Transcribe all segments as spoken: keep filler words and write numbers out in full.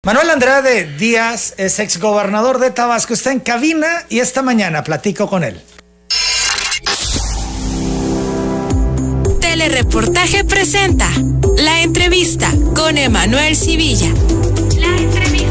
Manuel Andrade Díaz es exgobernador de Tabasco, está en cabina y esta mañana platico con él. Telereportaje presenta La Entrevista con Emanuel Civilla. La Entrevista.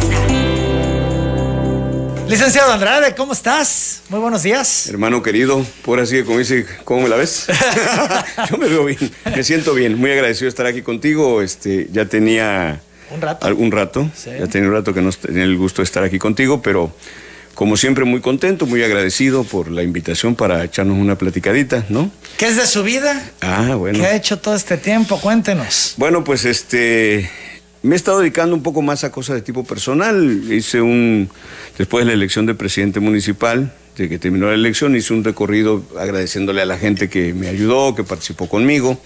Licenciado Andrade, ¿cómo estás? Muy buenos días. Hermano querido, por así como dice, ¿cómo me la ves? Yo me veo bien, me siento bien, muy agradecido de estar aquí contigo. Este, ya tenía un rato, algún rato, sí. ya tenía un rato que no tenía el gusto de estar aquí contigo, pero como siempre muy contento, muy agradecido por la invitación para echarnos una platicadita, ¿no? ¿Qué es de su vida? Ah, bueno. ¿Qué ha hecho todo este tiempo? Cuéntenos. Bueno, pues este... me he estado dedicando un poco más a cosas de tipo personal. Hice un, después de la elección de presidente municipal, de que terminó la elección, hice un recorrido agradeciéndole a la gente que me ayudó, que participó conmigo.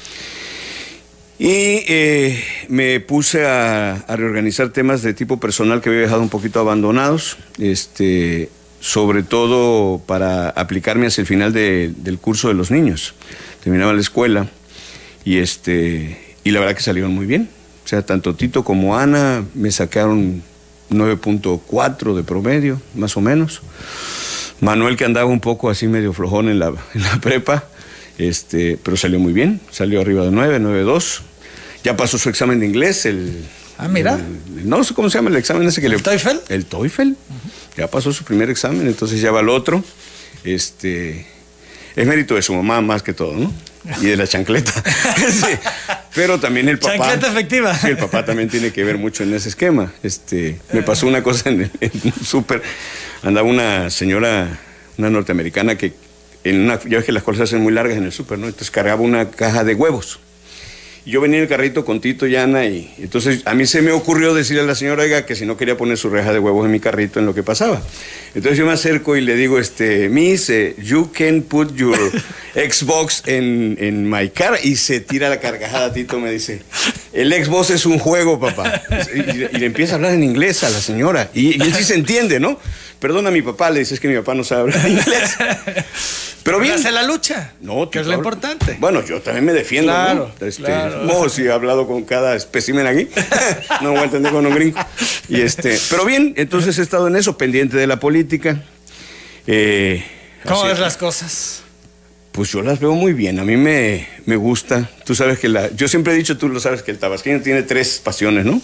Y eh, me puse a, a reorganizar temas de tipo personal que había dejado un poquito abandonados, este, sobre todo para aplicarme hacia el final de, del curso de los niños. Terminaba la escuela y, este, y la verdad que salieron muy bien. O sea, tanto Tito como Ana me sacaron nueve punto cuatro de promedio, más o menos. Manuel, que andaba un poco así medio flojón en la, en la prepa, este, pero salió muy bien, salió arriba de nueve, nueve punto dos. Ya pasó su examen de inglés, el... Ah, mira. El, no sé cómo se llama el examen ese que ¿El le... TOEFL? El TOEFL. Uh-huh. Ya pasó su primer examen, entonces ya va el otro. Este, es mérito de su mamá más que todo, ¿no? Y de la chancleta. Sí. Pero también el papá. Chancleta efectiva. Sí, el papá también tiene que ver mucho en ese esquema. Este, me pasó una cosa en el, en un súper. Andaba una señora, una norteamericana que en una, ya ves que las cosas se hacen muy largas en el súper, ¿no? Entonces cargaba una caja de huevos. Y yo venía en el carrito con Tito y Ana, y entonces a mí se me ocurrió decirle a la señora, oiga, que si no quería poner su reja de huevos en mi carrito en lo que pasaba. Entonces yo me acerco y le digo, este, Miss, eh, you can put your Xbox en, en my car, y se tira la carcajada. Tito me dice, el Xbox es un juego, papá. Y, y, y le empieza a hablar en inglés a la señora, y, y él sí se entiende, ¿no? Perdona a mi papá, le dice, es que mi papá no sabe hablar inglés. Pero bien. ¿Hace la lucha? No, que es lo importante. Bueno, yo también me defiendo, claro, ¿no? Este, claro. No, si he hablado con cada espécimen aquí, no voy a entender con un gringo. Y este, pero bien, entonces he estado en eso, pendiente de la política. Eh, ¿Cómo así, ves las cosas? Pues yo las veo muy bien, a mí me, me gusta. Tú sabes que la... Yo siempre he dicho, tú lo sabes, que el tabasqueño tiene tres pasiones, ¿no?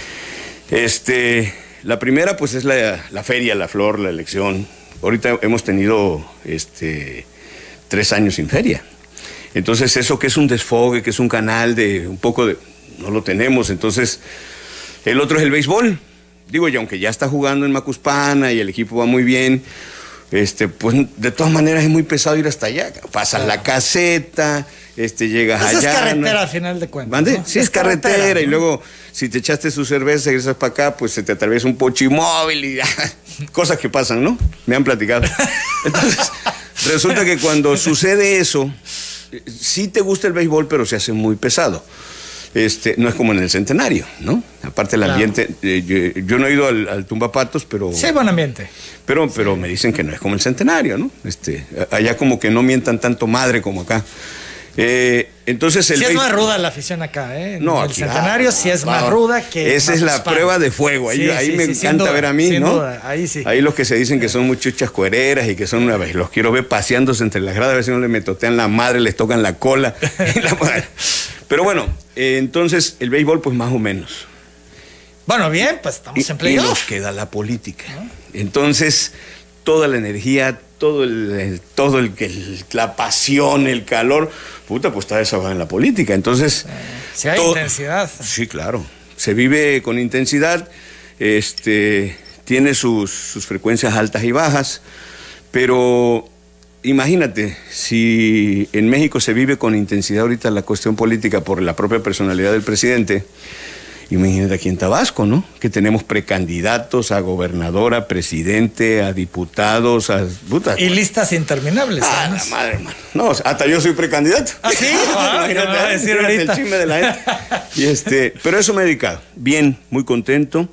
Este... La primera, pues, es la, la feria, la flor, la elección. Ahorita hemos tenido este, tres años sin feria. Entonces, eso que es un desfogue, que es un canal de un poco de... No lo tenemos. Entonces, el otro es el béisbol. Digo, y aunque ya está jugando en Macuspana y el equipo va muy bien, este, pues, de todas maneras es muy pesado ir hasta allá. Pasas la caseta, este, llegas Esa allá. Es carretera, ¿no? Al final de cuentas, ¿Mande? ¿no? Sí, es, es carretera, carretera, y luego... Si te echaste su cerveza y regresas para acá, pues se te atraviesa un pochimóvil y cosas que pasan, ¿no? Me han platicado. Entonces, resulta que cuando sucede eso, sí te gusta el béisbol, pero se hace muy pesado. Este, no es como en el Centenario, ¿no? Aparte el ambiente, claro. eh, yo, yo no he ido al, al Tumbapatos, pero... Sí, buen ambiente. Pero, pero sí. Me dicen que no es como el Centenario, ¿no? Este, allá como que no mientan tanto madre como acá. Eh, entonces el sí es béisbol... más ruda la afición acá, ¿eh? En no, el aquí, Centenario ah, sí es ah, más ruda que... Esa es la hispana. Prueba de fuego, ahí, sí, ahí sí, me sí, encanta duda, ver a mí, sin ¿no? Duda, ahí sí. Ahí los que se dicen que son muchachas cuereras y que son una vez, los quiero ver paseándose entre las gradas, a ver si no le metotean la madre, les tocan la cola. la... Pero bueno, eh, entonces el béisbol pues más o menos. Bueno, bien, pues estamos y, en playoff. Y nos queda la política. ¿No? Entonces, toda la energía, todo el, el todo el, el la pasión, el calor, puta, pues está desahogada en la política. Entonces, eh, si hay todo, intensidad. Sí, claro. Se vive con intensidad, este, tiene sus, sus frecuencias altas y bajas, pero imagínate, si en México se vive con intensidad ahorita la cuestión política por la propia personalidad del presidente, imagínate aquí en Tabasco, ¿no? Que tenemos precandidatos a gobernadora, a presidente, a diputados, a... Puta, y listas interminables. Ah, la madre, hermano. No, hasta yo soy precandidato. ¿Ah, sí? Ah, imagínate, me va a decir ahorita. El chisme de la gente. Y este, pero eso me he dedicado. Bien, muy contento,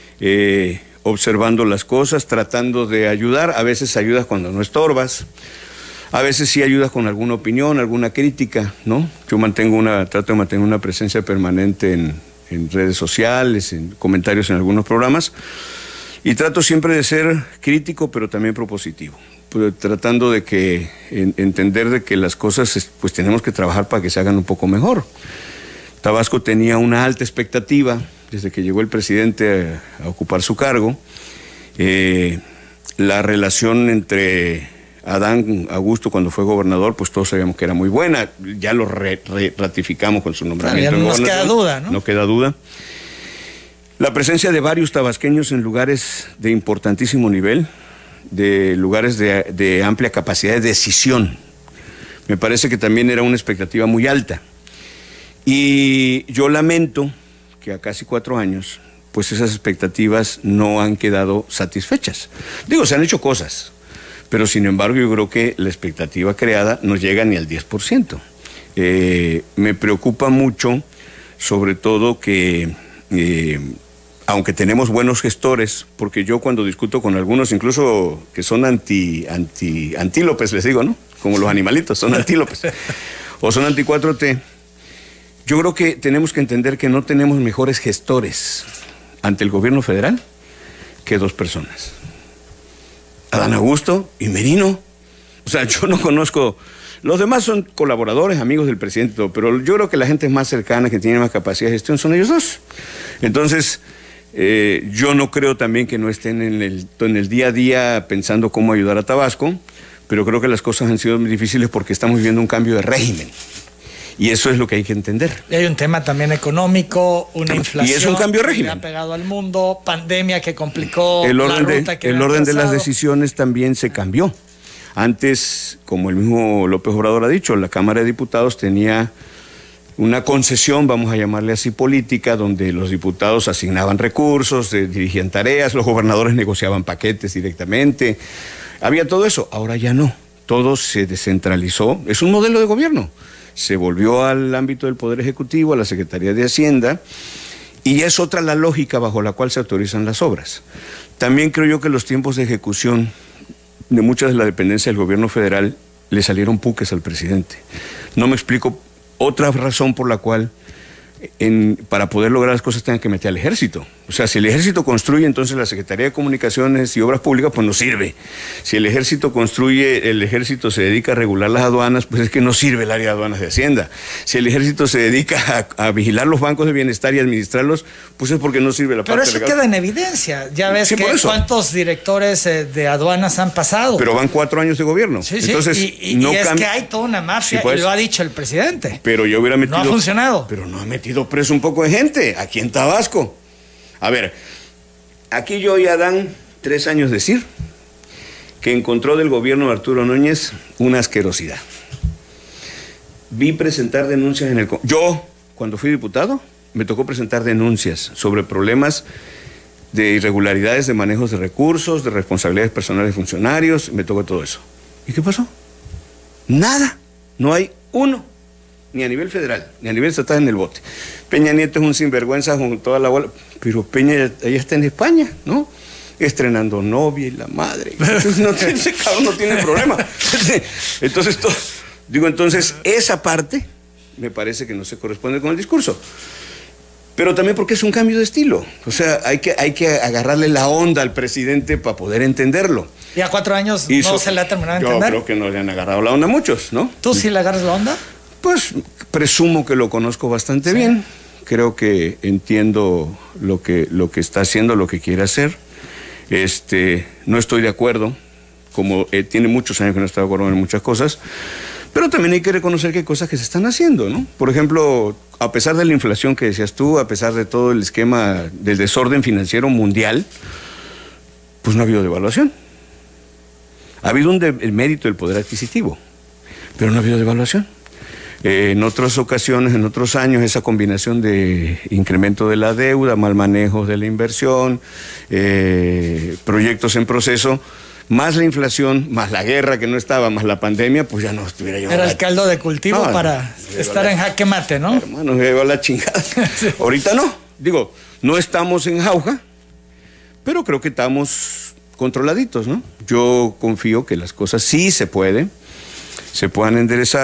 eh, observando las cosas, tratando de ayudar. A veces ayudas cuando no estorbas. A veces sí ayudas con alguna opinión, alguna crítica, ¿no? Yo mantengo una, trato de mantener una presencia permanente en... en redes sociales, en comentarios en algunos programas, y trato siempre de ser crítico, pero también propositivo, pues, tratando de que, en, entender de que las cosas, pues tenemos que trabajar para que se hagan un poco mejor. Tabasco tenía una alta expectativa desde que llegó el presidente a, a ocupar su cargo. Eh, la relación entre Adán Augusto cuando fue gobernador, pues todos sabíamos que era muy buena, ya lo re, re, ratificamos con su nombramiento. Claro, no nos queda duda, ¿no? No queda duda. La presencia de varios tabasqueños en lugares de importantísimo nivel, de lugares de, de amplia capacidad de decisión, me parece que también era una expectativa muy alta. Y yo lamento que a casi cuatro años, pues esas expectativas no han quedado satisfechas. Digo, se han hecho cosas, pero sin embargo yo creo que la expectativa creada no llega ni al diez por ciento. Eh, me preocupa mucho, sobre todo que, eh, aunque tenemos buenos gestores, porque yo cuando discuto con algunos, incluso que son anti, anti, antílopes, les digo, ¿no? Como los animalitos, son antílopes, o son anti cuatro T, yo creo que tenemos que entender que no tenemos mejores gestores ante el gobierno federal que dos personas. Adán Augusto y Merino. O sea, yo no conozco, los demás son colaboradores, amigos del presidente, pero yo creo que la gente más cercana, que tiene más capacidad de gestión, son ellos dos. Entonces, eh, yo no creo también que no estén en el, en el día a día pensando cómo ayudar a Tabasco, pero creo que las cosas han sido muy difíciles porque estamos viviendo un cambio de régimen. Y eso es lo que hay que entender. Y hay un tema también económico, una inflación. Y es un cambio de régimen. Que ha pegado al mundo, pandemia que complicó el orden la ruta de, que El orden de las decisiones también se cambió. Antes, como el mismo López Obrador ha dicho, la Cámara de Diputados tenía una concesión, vamos a llamarle así, política, donde los diputados asignaban recursos, eh, dirigían tareas, los gobernadores negociaban paquetes directamente. Había todo eso. Ahora ya no. Todo se descentralizó. Es un modelo de gobierno. Se volvió al ámbito del Poder Ejecutivo, a la Secretaría de Hacienda, y es otra la lógica bajo la cual se autorizan las obras. También creo yo que los tiempos de ejecución de muchas de las dependencias del gobierno federal le salieron puques al presidente. No me explico otra razón por la cual en, para poder lograr las cosas tengan que meter al ejército. O sea, si el ejército construye, entonces la Secretaría de Comunicaciones y Obras Públicas, pues no sirve. Si el ejército construye, el ejército se dedica a regular las aduanas, pues es que no sirve el área de aduanas de Hacienda. Si el ejército se dedica a, a vigilar los bancos de bienestar y administrarlos, pues es porque no sirve la Pero parte eso legal. queda en evidencia. Ya ves Sí, que cuántos directores eh, de aduanas han pasado. Pero van cuatro años de gobierno. Sí, sí. Entonces, y, y, no y es cambia. que hay toda una mafia, Sí, pues. y lo ha dicho el presidente. Pero yo hubiera metido... No ha funcionado. Pero no ha metido preso un poco de gente, aquí en Tabasco. A ver, aquí yo ya dan tres años decir que encontró del gobierno de Arturo Núñez una asquerosidad. Vi presentar denuncias en el... Yo, cuando fui diputado, me tocó presentar denuncias sobre problemas de irregularidades de manejos de recursos, de responsabilidades personales de funcionarios, me tocó todo eso. ¿Y qué pasó? Nada, no hay uno, ni a nivel federal, ni a nivel estatal en el bote. Peña Nieto es un sinvergüenza con toda la bola, pero Peña ella está en España, ¿no? Estrenando novia y la madre. Entonces, no tiene, ese cabrón no tiene problema. Entonces, todo, digo, entonces, esa parte me parece que no se corresponde con el discurso. Pero también porque es un cambio de estilo. O sea, hay que, hay que agarrarle la onda al presidente para poder entenderlo. Y a cuatro años Hizo, no se le ha terminado de yo entender. Yo creo que no le han agarrado la onda a muchos, ¿no? ¿Tú sí le agarras la onda? Pues presumo que lo conozco bastante sí. bien. Creo que entiendo lo que, lo que está haciendo, lo que quiere hacer. Este, no estoy de acuerdo, como eh, tiene muchos años que no está de acuerdo en muchas cosas, pero también hay que reconocer que hay cosas que se están haciendo, ¿no? Por ejemplo, a pesar de la inflación que decías tú, a pesar de todo el esquema del desorden financiero mundial, pues no ha habido devaluación. Ha habido un de, el mérito del poder adquisitivo, pero no ha habido devaluación. Eh, en otras ocasiones, en otros años, esa combinación de incremento de la deuda, mal manejo de la inversión, eh, proyectos en proceso, más la inflación, más la guerra que no estaba, más la pandemia, pues ya no estuviera yo. Era el caldo de cultivo no, para no, estar la, en jaque mate, ¿no? Hermano, me llevó la chingada. Sí. Ahorita no, digo, no estamos en jauja, pero creo que estamos controladitos, ¿no? Yo confío que las cosas sí se pueden, se puedan enderezar.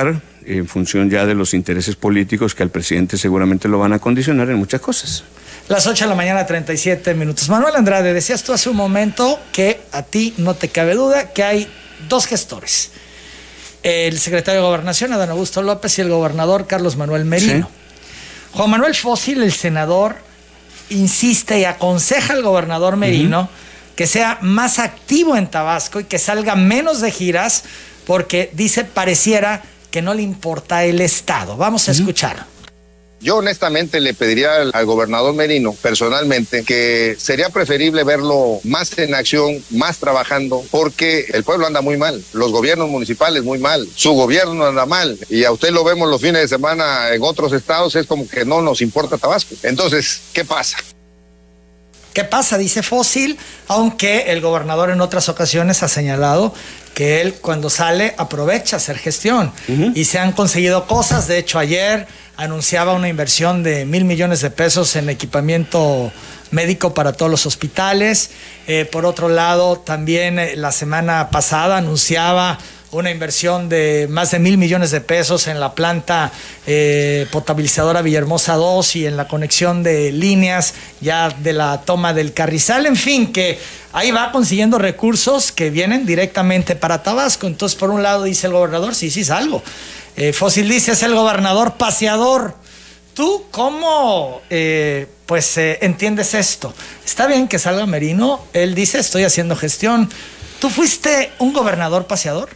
en función ya de los intereses políticos que al presidente seguramente lo van a condicionar en muchas cosas. Las ocho de la mañana, treinta y siete minutos. Manuel Andrade, decías tú hace un momento que a ti no te cabe duda que hay dos gestores. El secretario de Gobernación, Adán Augusto López, y el gobernador Carlos Manuel Merino. Sí. Juan Manuel Fósil, el senador, insiste y aconseja al gobernador Merino uh-huh. que sea más activo en Tabasco y que salga menos de giras, porque dice pareciera que no le importa el Estado. Vamos a uh-huh. escuchar. Yo honestamente le pediría al, al gobernador Merino, personalmente, que sería preferible verlo más en acción, más trabajando, porque el pueblo anda muy mal, los gobiernos municipales muy mal, su gobierno anda mal, y a usted lo vemos los fines de semana en otros estados, es como que no nos importa Tabasco. Entonces, ¿qué pasa? ¿Qué pasa? Dice Fósil, aunque el gobernador en otras ocasiones ha señalado que él cuando sale aprovecha hacer gestión uh-huh. y se han conseguido cosas. De hecho, ayer anunciaba una inversión de mil millones de pesos en equipamiento médico para todos los hospitales. Eh, por otro lado, también eh, la semana pasada anunciaba una inversión de más de mil millones de pesos en la planta eh, potabilizadora Villahermosa dos y en la conexión de líneas ya de la toma del Carrizal. En fin, que ahí va consiguiendo recursos que vienen directamente para Tabasco. Entonces, por un lado dice el gobernador, sí, sí, salgo. Eh, Fósil dice, es el gobernador paseador. ¿Tú cómo eh, pues eh, entiendes esto? Está bien que salga Merino, él dice, estoy haciendo gestión. ¿Tú fuiste un gobernador paseador?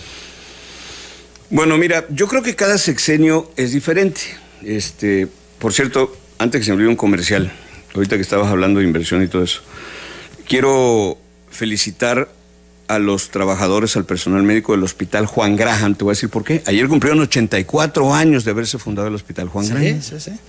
Bueno, mira, yo creo que cada sexenio es diferente. Este, por cierto, antes que se me olvide un comercial, ahorita que estabas hablando de inversión y todo eso, quiero felicitar a los trabajadores, al personal médico del Hospital Juan Graham. Te voy a decir por qué. Ayer cumplieron ochenta y cuatro años de haberse fundado el Hospital Juan sí, Graham. Sí, sí.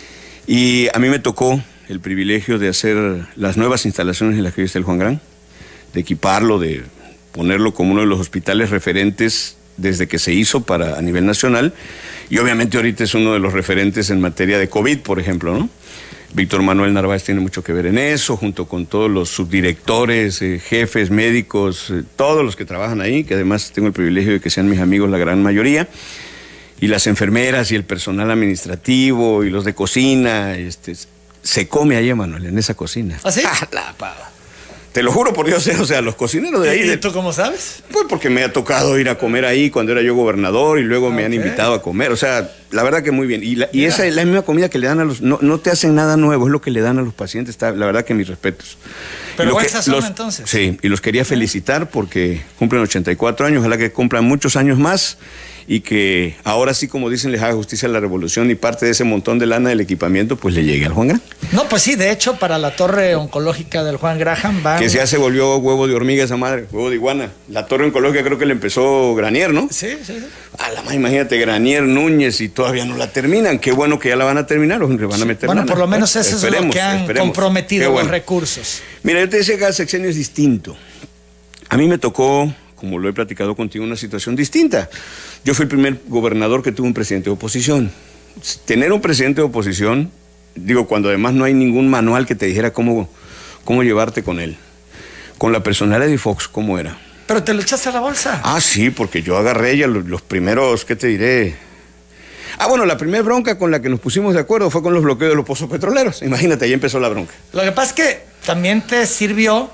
Y a mí me tocó el privilegio de hacer las nuevas instalaciones en las que hoy está el Juan Graham, de equiparlo, de ponerlo como uno de los hospitales referentes desde que se hizo para a nivel nacional, y obviamente ahorita es uno de los referentes en materia de COVID, por ejemplo, ¿no? Víctor Manuel Narváez tiene mucho que ver en eso, junto con todos los subdirectores, eh, jefes, médicos, eh, todos los que trabajan ahí, que además tengo el privilegio de que sean mis amigos la gran mayoría, y las enfermeras y el personal administrativo y los de cocina, este, se come ahí, Manuel, en esa cocina. ¿Ah, sí? ¡Ah, la pava! Te lo juro por Dios, o sea, los cocineros de ahí... ¿Y de, tú cómo sabes? Pues porque me ha tocado ir a comer ahí cuando era yo gobernador y luego okay. me han invitado a comer. O sea, la verdad que muy bien. Y, la, y esa es la misma comida que le dan a los... No, no te hacen nada nuevo, es lo que le dan a los pacientes. Está, la verdad que mis respetos. Pero buen sazón entonces. Sí, y los quería felicitar porque cumplen ochenta y cuatro años. Ojalá que cumplan muchos años más y que ahora sí, como dicen, les haga justicia a la revolución y parte de ese montón de lana del equipamiento pues le llegue al Juan Graham. No, pues sí, de hecho, para la torre oncológica del Juan Graham van... Que ya se volvió huevo de hormiga esa madre, huevo de iguana. La torre oncológica creo que le empezó Granier, ¿no? Sí, sí, sí. A la más, imagínate, Granier, Núñez, y todavía no la terminan. Qué bueno que ya la van a terminar, o le van a meter Bueno, lana. Por lo menos eso esperemos, es lo que han esperemos. comprometido bueno. los recursos. Mira, yo te decía que cada sexenio es distinto. A mí me tocó, como lo he platicado contigo, una situación distinta. Yo fui el primer gobernador que tuvo un presidente de oposición. Tener un presidente de oposición, digo, cuando además no hay ningún manual que te dijera cómo, cómo llevarte con él. Con la personalidad de Fox, ¿cómo era? ¿Pero te lo echaste a la bolsa? Ah, sí, porque yo agarré ya los, los primeros, ¿qué te diré? Ah, bueno, la primera bronca con la que nos pusimos de acuerdo fue con los bloqueos de los pozos petroleros. Imagínate, ahí empezó la bronca. Lo que pasa es que también te sirvió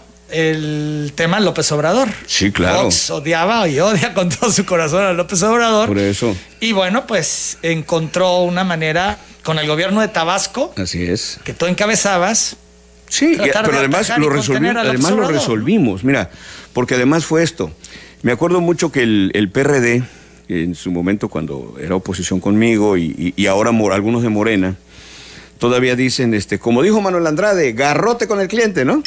el tema López Obrador. Sí, claro. Fox odiaba y odia con todo su corazón a López Obrador. Por eso. Y bueno, pues encontró una manera con el gobierno de Tabasco. Así es. Que tú encabezabas. Sí, pero además, lo, resolvi además lo resolvimos. Mira, porque además fue esto. Me acuerdo mucho que el, el P R D, en su momento cuando era oposición conmigo y, y, y ahora mor, algunos de Morena, todavía dicen, este, como dijo Manuel Andrade, garrote con el cliente, ¿no?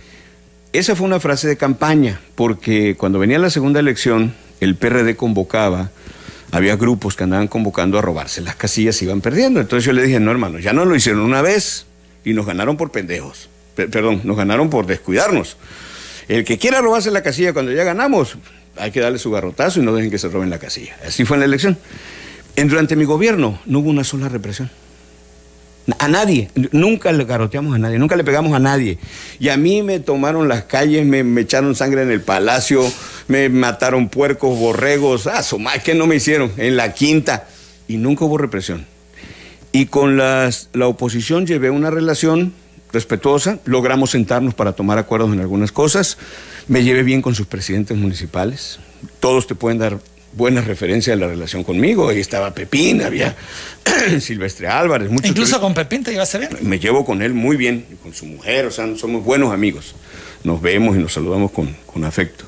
Esa fue una frase de campaña, porque cuando venía la segunda elección, el P R D convocaba, había grupos que andaban convocando a robarse las casillas y iban perdiendo. Entonces yo le dije, no, hermano, ya no lo hicieron una vez y nos ganaron por pendejos. P perdón, nos ganaron por descuidarnos. El que quiera robarse la casilla cuando ya ganamos, hay que darle su garrotazo y no dejen que se roben la casilla. Así fue en la elección. En, durante mi gobierno no hubo una sola represión. A nadie, nunca le garoteamos a nadie, nunca le pegamos a nadie. Y a mí me tomaron las calles, me, me echaron sangre en el palacio, me mataron puercos, borregos, ah, su madre, ¿qué no me hicieron? En la Quinta. Y nunca hubo represión. Y con las, la oposición llevé una relación respetuosa, logramos sentarnos para tomar acuerdos en algunas cosas, me llevé bien con sus presidentes municipales, todos te pueden dar buenas referencias de la relación conmigo, ahí estaba Pepín, había Silvestre Álvarez, muchos. Incluso con Pepín te llevaste bien. Me llevo con él muy bien, y con su mujer, o sea, somos buenos amigos, nos vemos y nos saludamos con, con afecto.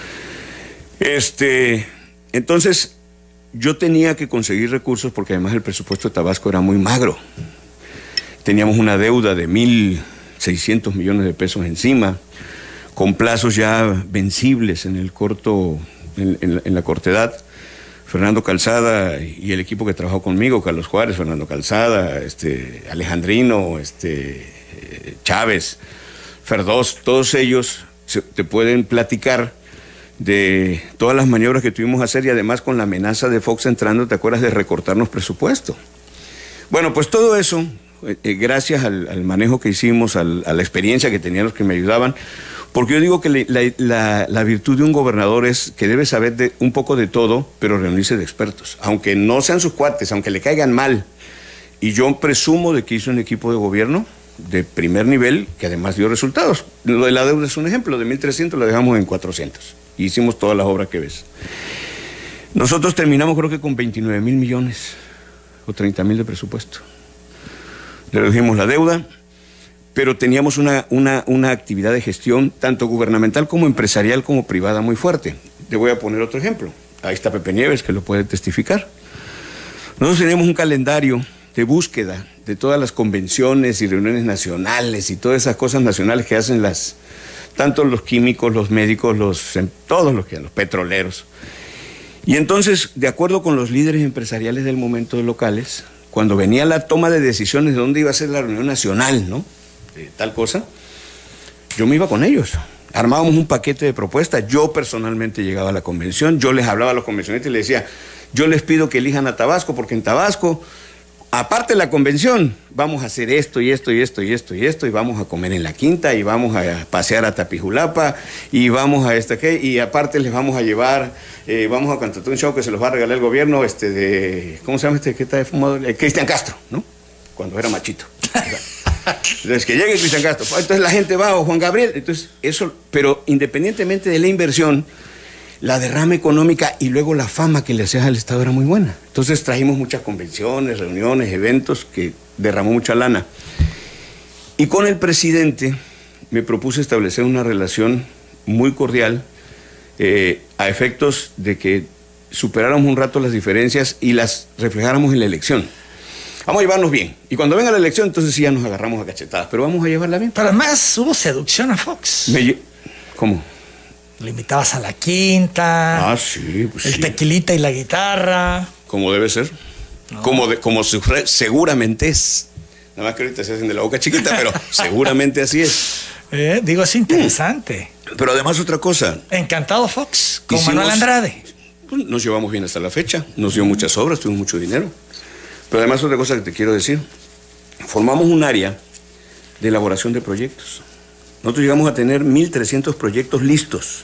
Este, entonces, yo tenía que conseguir recursos porque además el presupuesto de Tabasco era muy magro. Teníamos una deuda de mil seiscientos millones de pesos encima, con plazos ya vencibles en el corto, en, en, en la cortedad. Fernando Calzada y el equipo que trabajó conmigo, Carlos Juárez, Fernando Calzada, este, Alejandrino, este, Chávez, Ferdós, todos ellos se, te pueden platicar de todas las maniobras que tuvimos que hacer y además con la amenaza de Fox entrando, ¿te acuerdas de recortarnos presupuesto? Bueno, pues todo eso... Eh, gracias al, al manejo que hicimos, al, a la experiencia que tenían los que me ayudaban, porque yo digo que le, la, la, la virtud de un gobernador es que debe saber de, un poco de todo, pero reunirse de expertos, aunque no sean sus cuates, aunque le caigan mal. Y yo presumo de que hizo un equipo de gobierno de primer nivel que además dio resultados. Lo de la deuda es un ejemplo, de mil trescientos lo dejamos en cuatrocientos y hicimos todas las obras que ves. Nosotros terminamos creo que con veintinueve mil millones o treinta mil de presupuesto. Redujimos la deuda, pero teníamos una, una, una actividad de gestión, tanto gubernamental como empresarial como privada, muy fuerte. Te voy a poner otro ejemplo. Ahí está Pepe Nieves, que lo puede testificar. Nosotros teníamos un calendario de búsqueda de todas las convenciones y reuniones nacionales y todas esas cosas nacionales que hacen las, tanto los químicos, los médicos, los, todos los, los petroleros. Y entonces, de acuerdo con los líderes empresariales del momento de locales, cuando venía la toma de decisiones de dónde iba a ser la reunión nacional, ¿no? De tal cosa, yo me iba con ellos. Armábamos un paquete de propuestas, yo personalmente llegaba a la convención, yo les hablaba a los convencionistas y les decía, yo les pido que elijan a Tabasco, porque en Tabasco, aparte de la convención, vamos a hacer esto y esto y esto y esto y esto, y vamos a comer en la Quinta, y vamos a pasear a Tapijulapa, y vamos a este qué, y aparte les vamos a llevar, eh, vamos a cantar un show que se los va a regalar el gobierno, este de, ¿cómo se llama este que está de fumador? Eh, Cristian Castro, ¿no? Cuando era machito. Entonces, que llegue Cristian Castro, entonces la gente va, o Juan Gabriel, entonces eso, pero independientemente de la inversión, la derrama económica y luego la fama que le hacías al Estado era muy buena. Entonces trajimos muchas convenciones, reuniones, eventos que derramó mucha lana. Y con el presidente me propuse establecer una relación muy cordial eh, a efectos de que superáramos un rato las diferencias y las reflejáramos en la elección. Vamos a llevarnos bien. Y cuando venga la elección, entonces sí ya nos agarramos a cachetadas. Pero vamos a llevarla bien. Pero además hubo seducción a Fox. Me... ¿Cómo? Lo invitabas a la Quinta. Ah, sí, pues el sí. tequilita y la guitarra. Como debe ser. No. Como, de, como seguramente es. Nada más que ahorita se hacen de la boca chiquita, pero seguramente así es. Eh, digo, es interesante. Pero además otra cosa. Encantado Fox, con hicimos, Manuel Andrade. Pues, nos llevamos bien hasta la fecha. Nos dio muchas obras, tuvimos mucho dinero. Pero además otra cosa que te quiero decir. Formamos un área de elaboración de proyectos. Nosotros llegamos a tener mil trescientos proyectos listos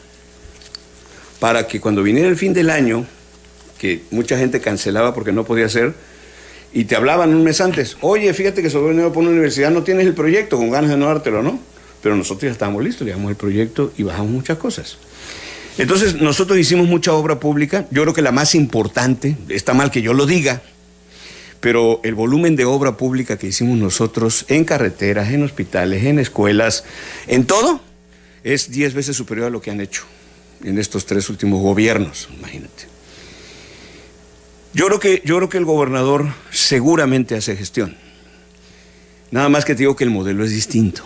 para que cuando viniera el fin del año, que mucha gente cancelaba porque no podía hacer, y te hablaban un mes antes, oye, fíjate que sobre por una universidad no tienes el proyecto, con ganas de no dártelo, ¿no? Pero nosotros ya estábamos listos, llevamos el proyecto y bajamos muchas cosas. Entonces, nosotros hicimos mucha obra pública, yo creo que la más importante, está mal que yo lo diga, pero el volumen de obra pública que hicimos nosotros en carreteras, en hospitales, en escuelas, en todo, es diez veces superior a lo que han hecho en estos tres últimos gobiernos, imagínate. Yo creo que, yo creo que el gobernador seguramente hace gestión. Nada más que te digo que el modelo es distinto.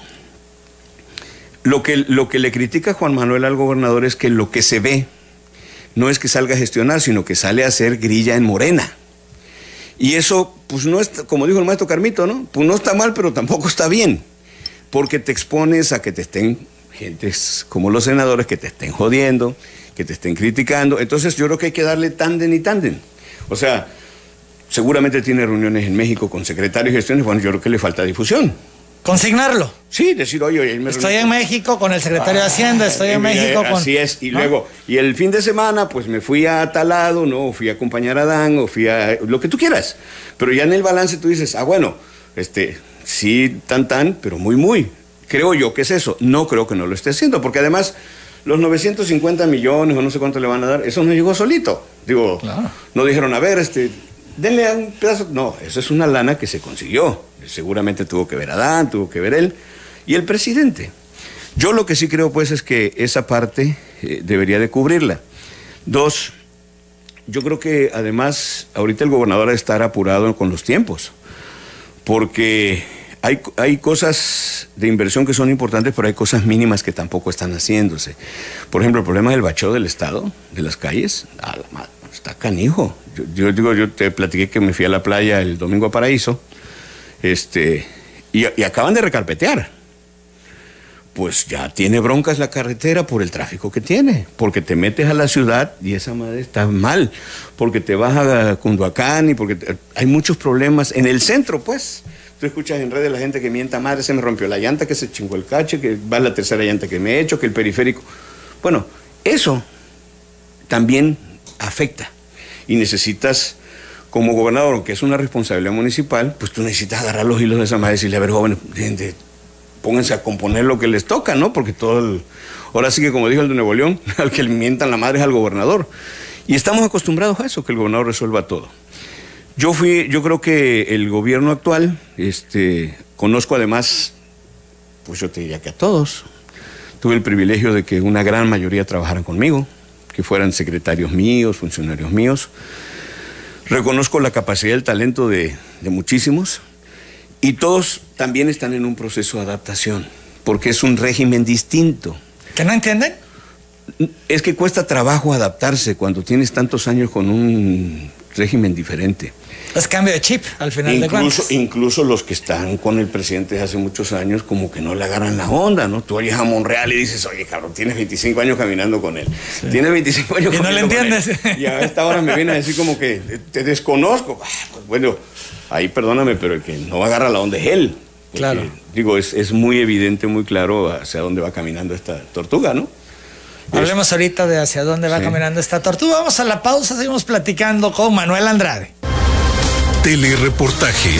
Lo que, lo que le critica Juan Manuel al gobernador es que lo que se ve no es que salga a gestionar, sino que sale a hacer grilla en Morena. Y eso, pues no es, como dijo el maestro Carmito, ¿no? Pues no está mal, pero tampoco está bien. Porque te expones a que te estén gentes como los senadores, que te estén jodiendo, que te estén criticando. Entonces yo creo que hay que darle tándem y tándem. O sea, seguramente tiene reuniones en México con secretarios y gestiones. Bueno, yo creo que le falta difusión. Consignarlo. Sí, decir, oye, oye me estoy en México con el secretario ah, de Hacienda, estoy en México con... Así es, y ¿no? luego, y el fin de semana, pues me fui a tal lado, ¿no? O fui a acompañar a Dan, o fui a... lo que tú quieras. Pero ya en el balance tú dices, ah, bueno, este, sí, tan, tan, pero muy, muy. Creo yo que es eso. No creo que no lo esté haciendo, porque además, los novecientos cincuenta millones, o no sé cuánto le van a dar, eso no llegó solito. Digo, claro. No dijeron, a ver, este... denle a un pedazo. No, eso es una lana que se consiguió. Seguramente tuvo que ver Adán, tuvo que ver él y el presidente. Yo lo que sí creo, pues, es que esa parte eh, debería de cubrirla. Dos, yo creo que además ahorita el gobernador debe estar apurado con los tiempos, porque hay, hay cosas de inversión que son importantes, pero hay cosas mínimas que tampoco están haciéndose. Por ejemplo, el problema del bacheo del Estado, de las calles, a la madre. Está canijo. Yo, yo digo, yo te platiqué que me fui a la playa el domingo a Paraíso, este, y, y acaban de recarpetear. Pues ya tiene broncas la carretera por el tráfico que tiene, porque te metes a la ciudad y esa madre está mal, porque te vas a Cunduacán y porque te, hay muchos problemas en el centro, pues. Tú escuchas en redes la gente que mienta, madre, se me rompió la llanta, que se chingó el cache, que va la tercera llanta que me he hecho, que el periférico. Bueno, eso también afecta y necesitas, como gobernador, aunque es una responsabilidad municipal, pues tú necesitas agarrar los hilos de esa manera y decirle, a ver, jóvenes, gente, pónganse a componer lo que les toca, ¿no? Porque todo el... ahora sí que, como dijo el de Nuevo León, al que le mientan la madre es al gobernador. Y estamos acostumbrados a eso, que el gobernador resuelva todo. Yo fui, yo creo que el gobierno actual, este, conozco además, pues yo te diría que a todos. Tuve el privilegio de que una gran mayoría trabajaran conmigo, que fueran secretarios míos, funcionarios míos. Reconozco la capacidad y el talento de, de muchísimos, y todos también están en un proceso de adaptación, porque es un régimen distinto. ¿Que no entienden? Es que cuesta trabajo adaptarse cuando tienes tantos años con un régimen diferente. Es cambio de chip, al final incluso, de cuentas. Incluso los que están con el presidente desde hace muchos años, como que no le agarran la onda, ¿no? Tú oyes a Monreal y dices, oye, cabrón, tienes veinticinco años caminando con él. Sí. Tienes veinticinco años y caminando no le entiendes. Con él. Y a esta hora me viene a decir como que te desconozco. Ah, pues bueno, ahí perdóname, pero el que no agarra la onda es él. Porque, claro. Digo, es, es muy evidente, muy claro hacia dónde va caminando esta tortuga, ¿no? Hablemos es... ahorita de hacia dónde va sí. caminando esta tortuga. Vamos a la pausa, seguimos platicando con Manuel Andrade. Telereportaje.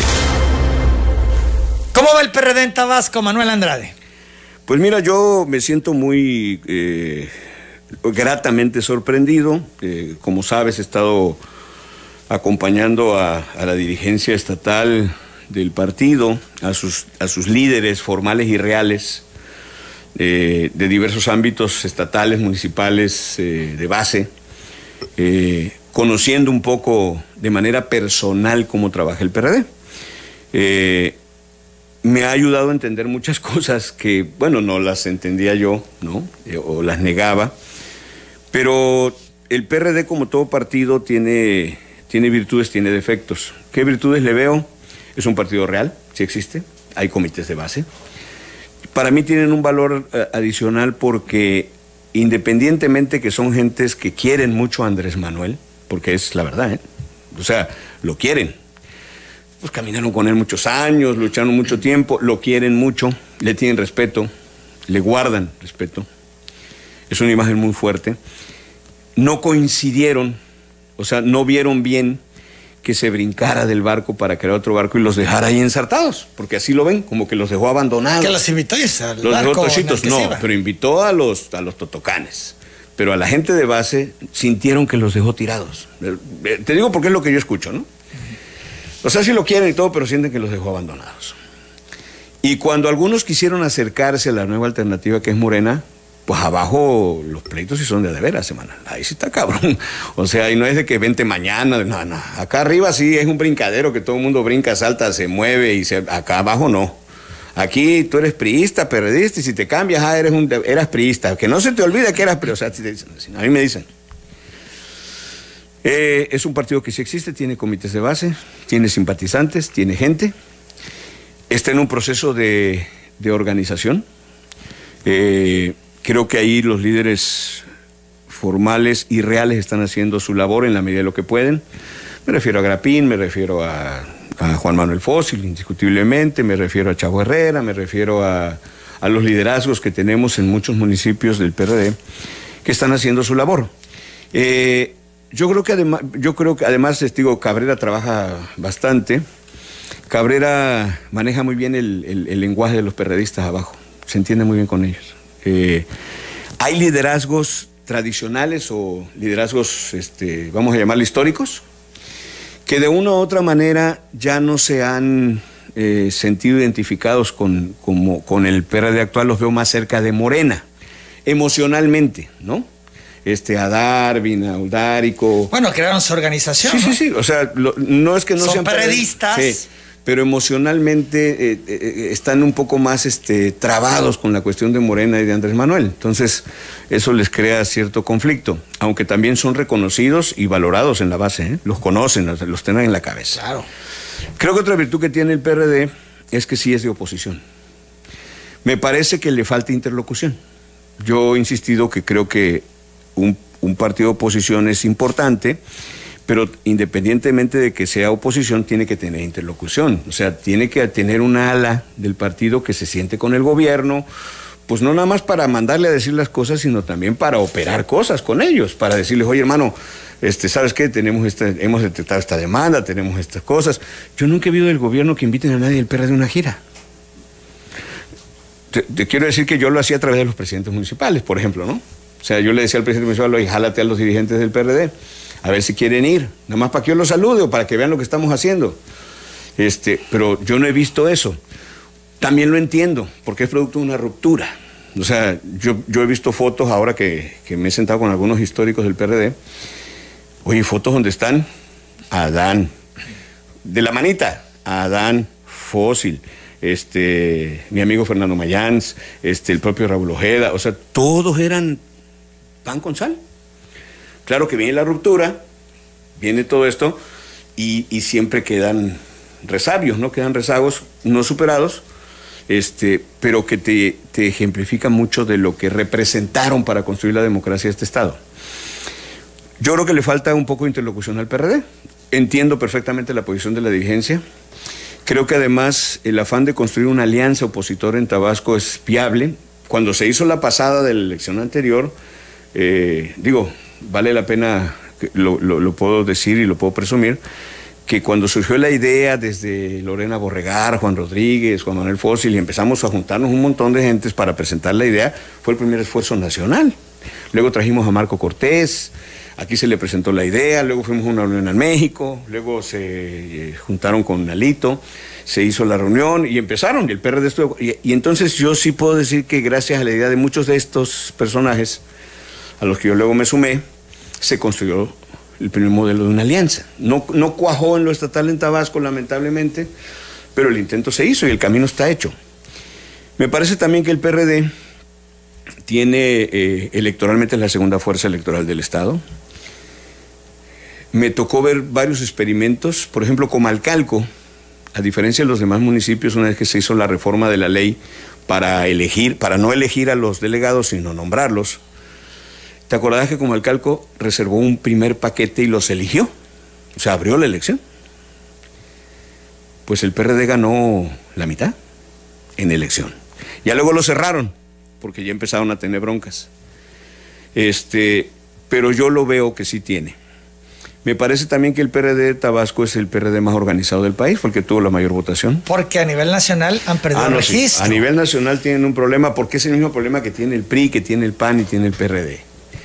¿Cómo va el P R D en Tabasco, Manuel Andrade? Pues mira, yo me siento muy eh, gratamente sorprendido. Eh, como sabes, he estado acompañando a, a la dirigencia estatal del partido, a sus, a sus líderes formales y reales eh, de diversos ámbitos estatales, municipales, eh, de base, eh, conociendo un poco de manera personal cómo trabaja el P R D. Eh, me ha ayudado a entender muchas cosas que, bueno, no las entendía yo, ¿no? Eh, o las negaba, pero el P R D, como todo partido, tiene, tiene virtudes, tiene defectos. ¿Qué virtudes le veo? Es un partido real, sí existe, hay comités de base. Para mí tienen un valor eh, adicional porque independientemente que son gentes que quieren mucho a Andrés Manuel, porque es la verdad, ¿eh? O sea, lo quieren. Pues caminaron con él muchos años, lucharon mucho tiempo, lo quieren mucho, le tienen respeto, le guardan respeto. Es una imagen muy fuerte. No coincidieron, o sea, no vieron bien que se brincara del barco para crear otro barco y los dejara ahí ensartados, porque así lo ven, como que los dejó abandonados. Que los invitó a los dejó tocitos, no, pero invitó a los, a los totocanes. Pero a la gente de base sintieron que los dejó tirados. Te digo porque es lo que yo escucho, ¿no? O sea, sí lo quieren y todo, pero sienten que los dejó abandonados. Y cuando algunos quisieron acercarse a la nueva alternativa que es Morena, pues abajo los pleitos sí son de de veras, semana. Ahí sí está cabrón. O sea, y no es de que vente mañana, no, no. Acá arriba sí es un brincadero que todo el mundo brinca, salta, se mueve y se... acá abajo no. Aquí tú eres priista, periodista, y si te cambias, ah, eres un, eras priista. Que no se te olvide que eras priista. O sea, si te dicen, a mí me dicen. Eh, es un partido que sí existe, tiene comités de base, tiene simpatizantes, tiene gente. Está en un proceso de, de organización. Eh, creo que ahí los líderes formales y reales están haciendo su labor en la medida de lo que pueden. Me refiero a Grapín, me refiero a, a Juan Manuel Fósil, indiscutiblemente, me refiero a Chavo Herrera, me refiero a, a los liderazgos que tenemos en muchos municipios del P R D que están haciendo su labor. Eh, yo creo que además, yo creo que además, digo, Cabrera trabaja bastante. Cabrera maneja muy bien el, el, el lenguaje de los perredistas abajo, se entiende muy bien con ellos. Eh, hay liderazgos tradicionales o liderazgos, este, vamos a llamarlo históricos, que de una u otra manera ya no se han eh, sentido identificados con, como, con el P R D actual, los veo más cerca de Morena, emocionalmente, ¿no? Este, a Darwin, a Udárico. Bueno, crearon su organización. Sí, ¿no? sí, sí, o sea, lo, no es que no Son sean periodistas. Sí, pero emocionalmente eh, eh, están un poco más este, trabados con la cuestión de Morena y de Andrés Manuel. Entonces, eso les crea cierto conflicto, aunque también son reconocidos y valorados en la base, ¿eh? Los conocen, los, los tienen en la cabeza. Claro. Creo que otra virtud que tiene el P R D es que sí es de oposición. Me parece que le falta interlocución. Yo he insistido que creo que un, un partido de oposición es importante, pero independientemente de que sea oposición, tiene que tener interlocución. O sea, tiene que tener una ala del partido que se siente con el gobierno, pues no nada más para mandarle a decir las cosas, sino también para operar cosas con ellos, para decirles, oye, hermano, este, ¿sabes qué? Tenemos esta, hemos detectado esta demanda, tenemos estas cosas. Yo nunca he visto del gobierno que inviten a nadie del P R D a una gira. Te, te quiero decir que yo lo hacía a través de los presidentes municipales, por ejemplo, ¿no? O sea, yo le decía al presidente municipal, oye, jálate a los dirigentes del P R D, a ver si quieren ir, nada más para que yo los salude o para que vean lo que estamos haciendo. Este, pero yo no he visto eso. También lo entiendo, porque es producto de una ruptura. O sea, yo, yo he visto fotos ahora que, que me he sentado con algunos históricos del P R D. Oye, fotos donde están Adán, de la manita, Adán, Fósil, este, mi amigo Fernando Mayans, este, el propio Raúl Ojeda, o sea, todos eran pan con sal. Claro que viene la ruptura, viene todo esto, y, y siempre quedan resabios, ¿no? Quedan rezagos no superados, este, pero que te, te ejemplifican mucho de lo que representaron para construir la democracia de este Estado. Yo creo que le falta un poco de interlocución al P R D. Entiendo perfectamente la posición de la dirigencia. Creo que además el afán de construir una alianza opositora en Tabasco es viable. Cuando se hizo la pasada de la elección anterior, eh, digo, vale la pena, lo, lo, lo puedo decir y lo puedo presumir, que cuando surgió la idea desde Lorena Borregar, Juan Rodríguez, Juan Manuel Fósil, y empezamos a juntarnos un montón de gentes para presentar la idea, fue el primer esfuerzo nacional. Luego trajimos a Marco Cortés, aquí se le presentó la idea, luego fuimos a una reunión en México, luego se eh, juntaron con Alito, se hizo la reunión y empezaron, y el P R D estuvo, y, y entonces yo sí puedo decir que gracias a la idea de muchos de estos personajes, a los que yo luego me sumé, se construyó el primer modelo de una alianza. No, no cuajó en lo estatal en Tabasco, lamentablemente, pero el intento se hizo y el camino está hecho. Me parece también que el P R D tiene eh, electoralmente la segunda fuerza electoral del Estado. Me tocó ver varios experimentos, por ejemplo, Comalcalco, a diferencia de los demás municipios, una vez que se hizo la reforma de la ley para elegir, para no elegir a los delegados, sino nombrarlos. ¿Te acordás que Comalcalco reservó un primer paquete y los eligió? O sea, abrió la elección. Pues el P R D ganó la mitad en elección. Ya luego lo cerraron, porque ya empezaron a tener broncas. Este, pero yo lo veo que sí tiene. Me parece también que el P R D de Tabasco es el P R D más organizado del país, porque tuvo la mayor votación. Porque a nivel nacional han perdido ah, el no, registro. Sí. A nivel nacional tienen un problema, porque es el mismo problema que tiene el P R I, que tiene el P A N y tiene el P R D.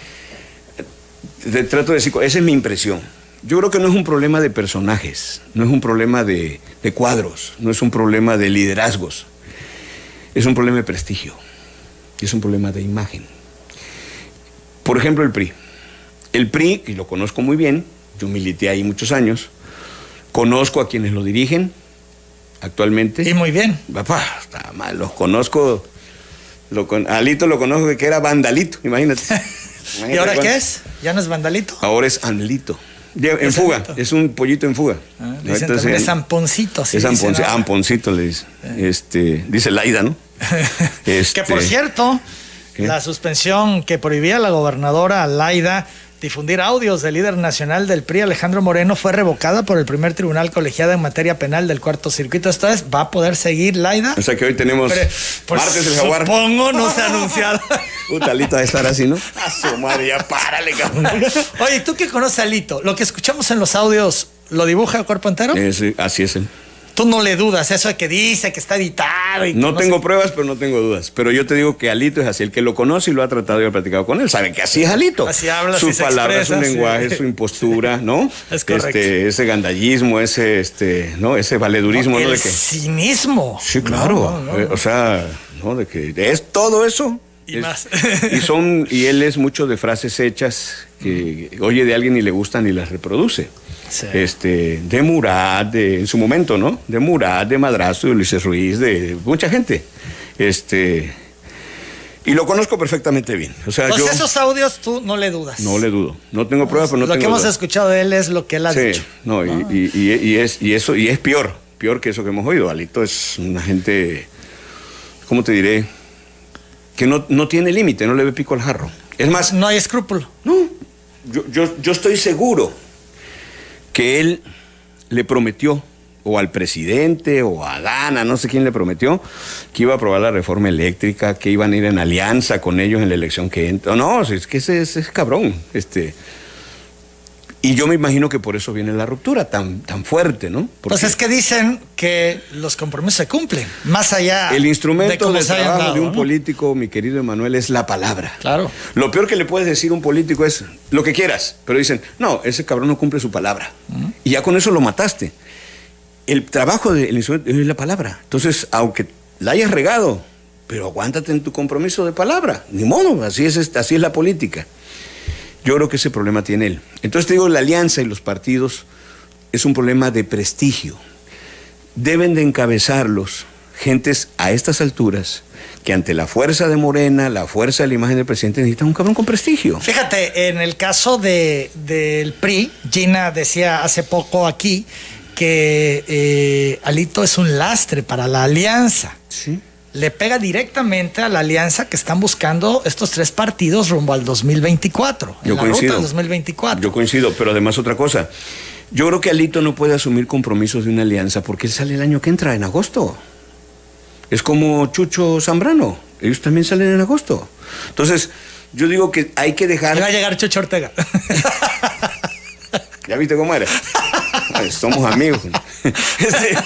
Te trato de decir, esa es mi impresión. Yo creo que no es un problema de personajes, no es un problema de, de cuadros, no es un problema de liderazgos. Es un problema de prestigio, es un problema de imagen. Por ejemplo, el P R I. El P R I, que lo conozco muy bien, yo milité ahí muchos años, conozco a quienes lo dirigen actualmente. Y muy bien. Papá, está mal, los conozco, lo con, Alito lo conozco que era Vandalito, imagínate. imagínate ¿Y ahora cuánto. qué es? ¿Ya no es Vandalito? Ahora es Anlito. En ¿Es fuga, Anlito? Es un pollito en fuga. Ah, le dicen también es amponcito. Sí, es dicen, amponci, ¿no? amponcito le dice. Eh. Este, dice Laida, ¿no? este, que por cierto, ¿qué? La suspensión que prohibía la gobernadora Laida difundir audios del líder nacional del P R I, Alejandro Moreno, fue revocada por el primer tribunal colegiado en materia penal del cuarto circuito. Esto es, ¿va a poder seguir, Laida? O sea que hoy tenemos Pero, pues, martes el jaguar. Supongo, no se ha anunciado. Un talito de estar así, ¿no? A su madre, ya párale, cabrón. Oye, ¿tú qué conoces a Lito? Lo que escuchamos en los audios, ¿lo dibuja el cuerpo entero? Es, así es él. Tú no le dudas eso de que dice que está editado. Y no, no tengo sé. pruebas, pero no tengo dudas. Pero yo te digo que Alito es así. El que lo conoce y lo ha tratado y ha platicado con él sabe que así es Alito. Así habla, su así se palabra, expresa, su sí. lenguaje, su impostura, ¿no? Es correcto. Este, ese gandallismo, ese, este, ¿no? Ese valedurismo, El ¿no? De que, cinismo. sí, claro. No, no, no. Eh, o sea, ¿no? De que es todo eso. Y Es- más. y son, y él es mucho de frases hechas que oye de alguien y le gustan y las reproduce. Sí. Este, de Murat, de, en su momento, ¿no? De Murat, de Madrazo, de Ulises Ruiz, de mucha gente. Este, y lo conozco perfectamente bien. O sea, Pues yo esos audios tú no le dudas. no le dudo. No tengo pruebas, pero no Lo que tengo hemos dudas. escuchado de él es lo que él ha Sí, dicho. no, y, y- y- y es, y eso, y es peor, peor que eso que hemos oído. Alito es una gente, ¿cómo te diré? Que no, no tiene límite, no le ve pico al jarro. Es más, No hay escrúpulo. no, yo, yo, yo estoy seguro que él le prometió, o al presidente, o a Dana, no sé quién le prometió, que iba a aprobar la reforma eléctrica, que iban a ir en alianza con ellos en la elección que entra. No, es que ese, ese es cabrón. Este, y yo me imagino que por eso viene la ruptura tan, tan fuerte, ¿no? Porque Pues es que dicen que los compromisos se cumplen, más allá el de instrumento cómo de se hayan trabajo dado, de un ¿no? político, mi querido Emanuel, es la palabra. Claro. Lo peor que le puedes decir a un político es lo que quieras, pero dicen, no, ese cabrón no cumple su palabra. Y ya con eso lo mataste. El trabajo del instrumento es la palabra. Entonces, aunque la hayas regado, pero aguántate en tu compromiso de palabra. Ni modo, así es, así es la política. Yo creo que ese problema tiene él. Entonces te digo, la alianza y los partidos es un problema de prestigio. Deben de encabezarlos gentes a estas alturas que ante la fuerza de Morena, la fuerza de la imagen del presidente, necesitan un cabrón con prestigio. Fíjate, en el caso de, del P R I, Gina decía hace poco aquí que eh, Alito es un lastre para la alianza. Sí. Le pega directamente a la alianza que están buscando estos tres partidos rumbo al dos mil veinticuatro. Yo en la coincido. ruta del dos mil veinticuatro. Yo coincido, pero además otra cosa. Yo creo que Alito no puede asumir compromisos de una alianza porque él sale el año que entra, en agosto. Es como Chucho Zambrano. Ellos también salen en agosto. Entonces, yo digo que hay que dejar... Ahí va a llegar Chucho Ortega. ¿Ya viste cómo era? Ay, somos amigos. Este,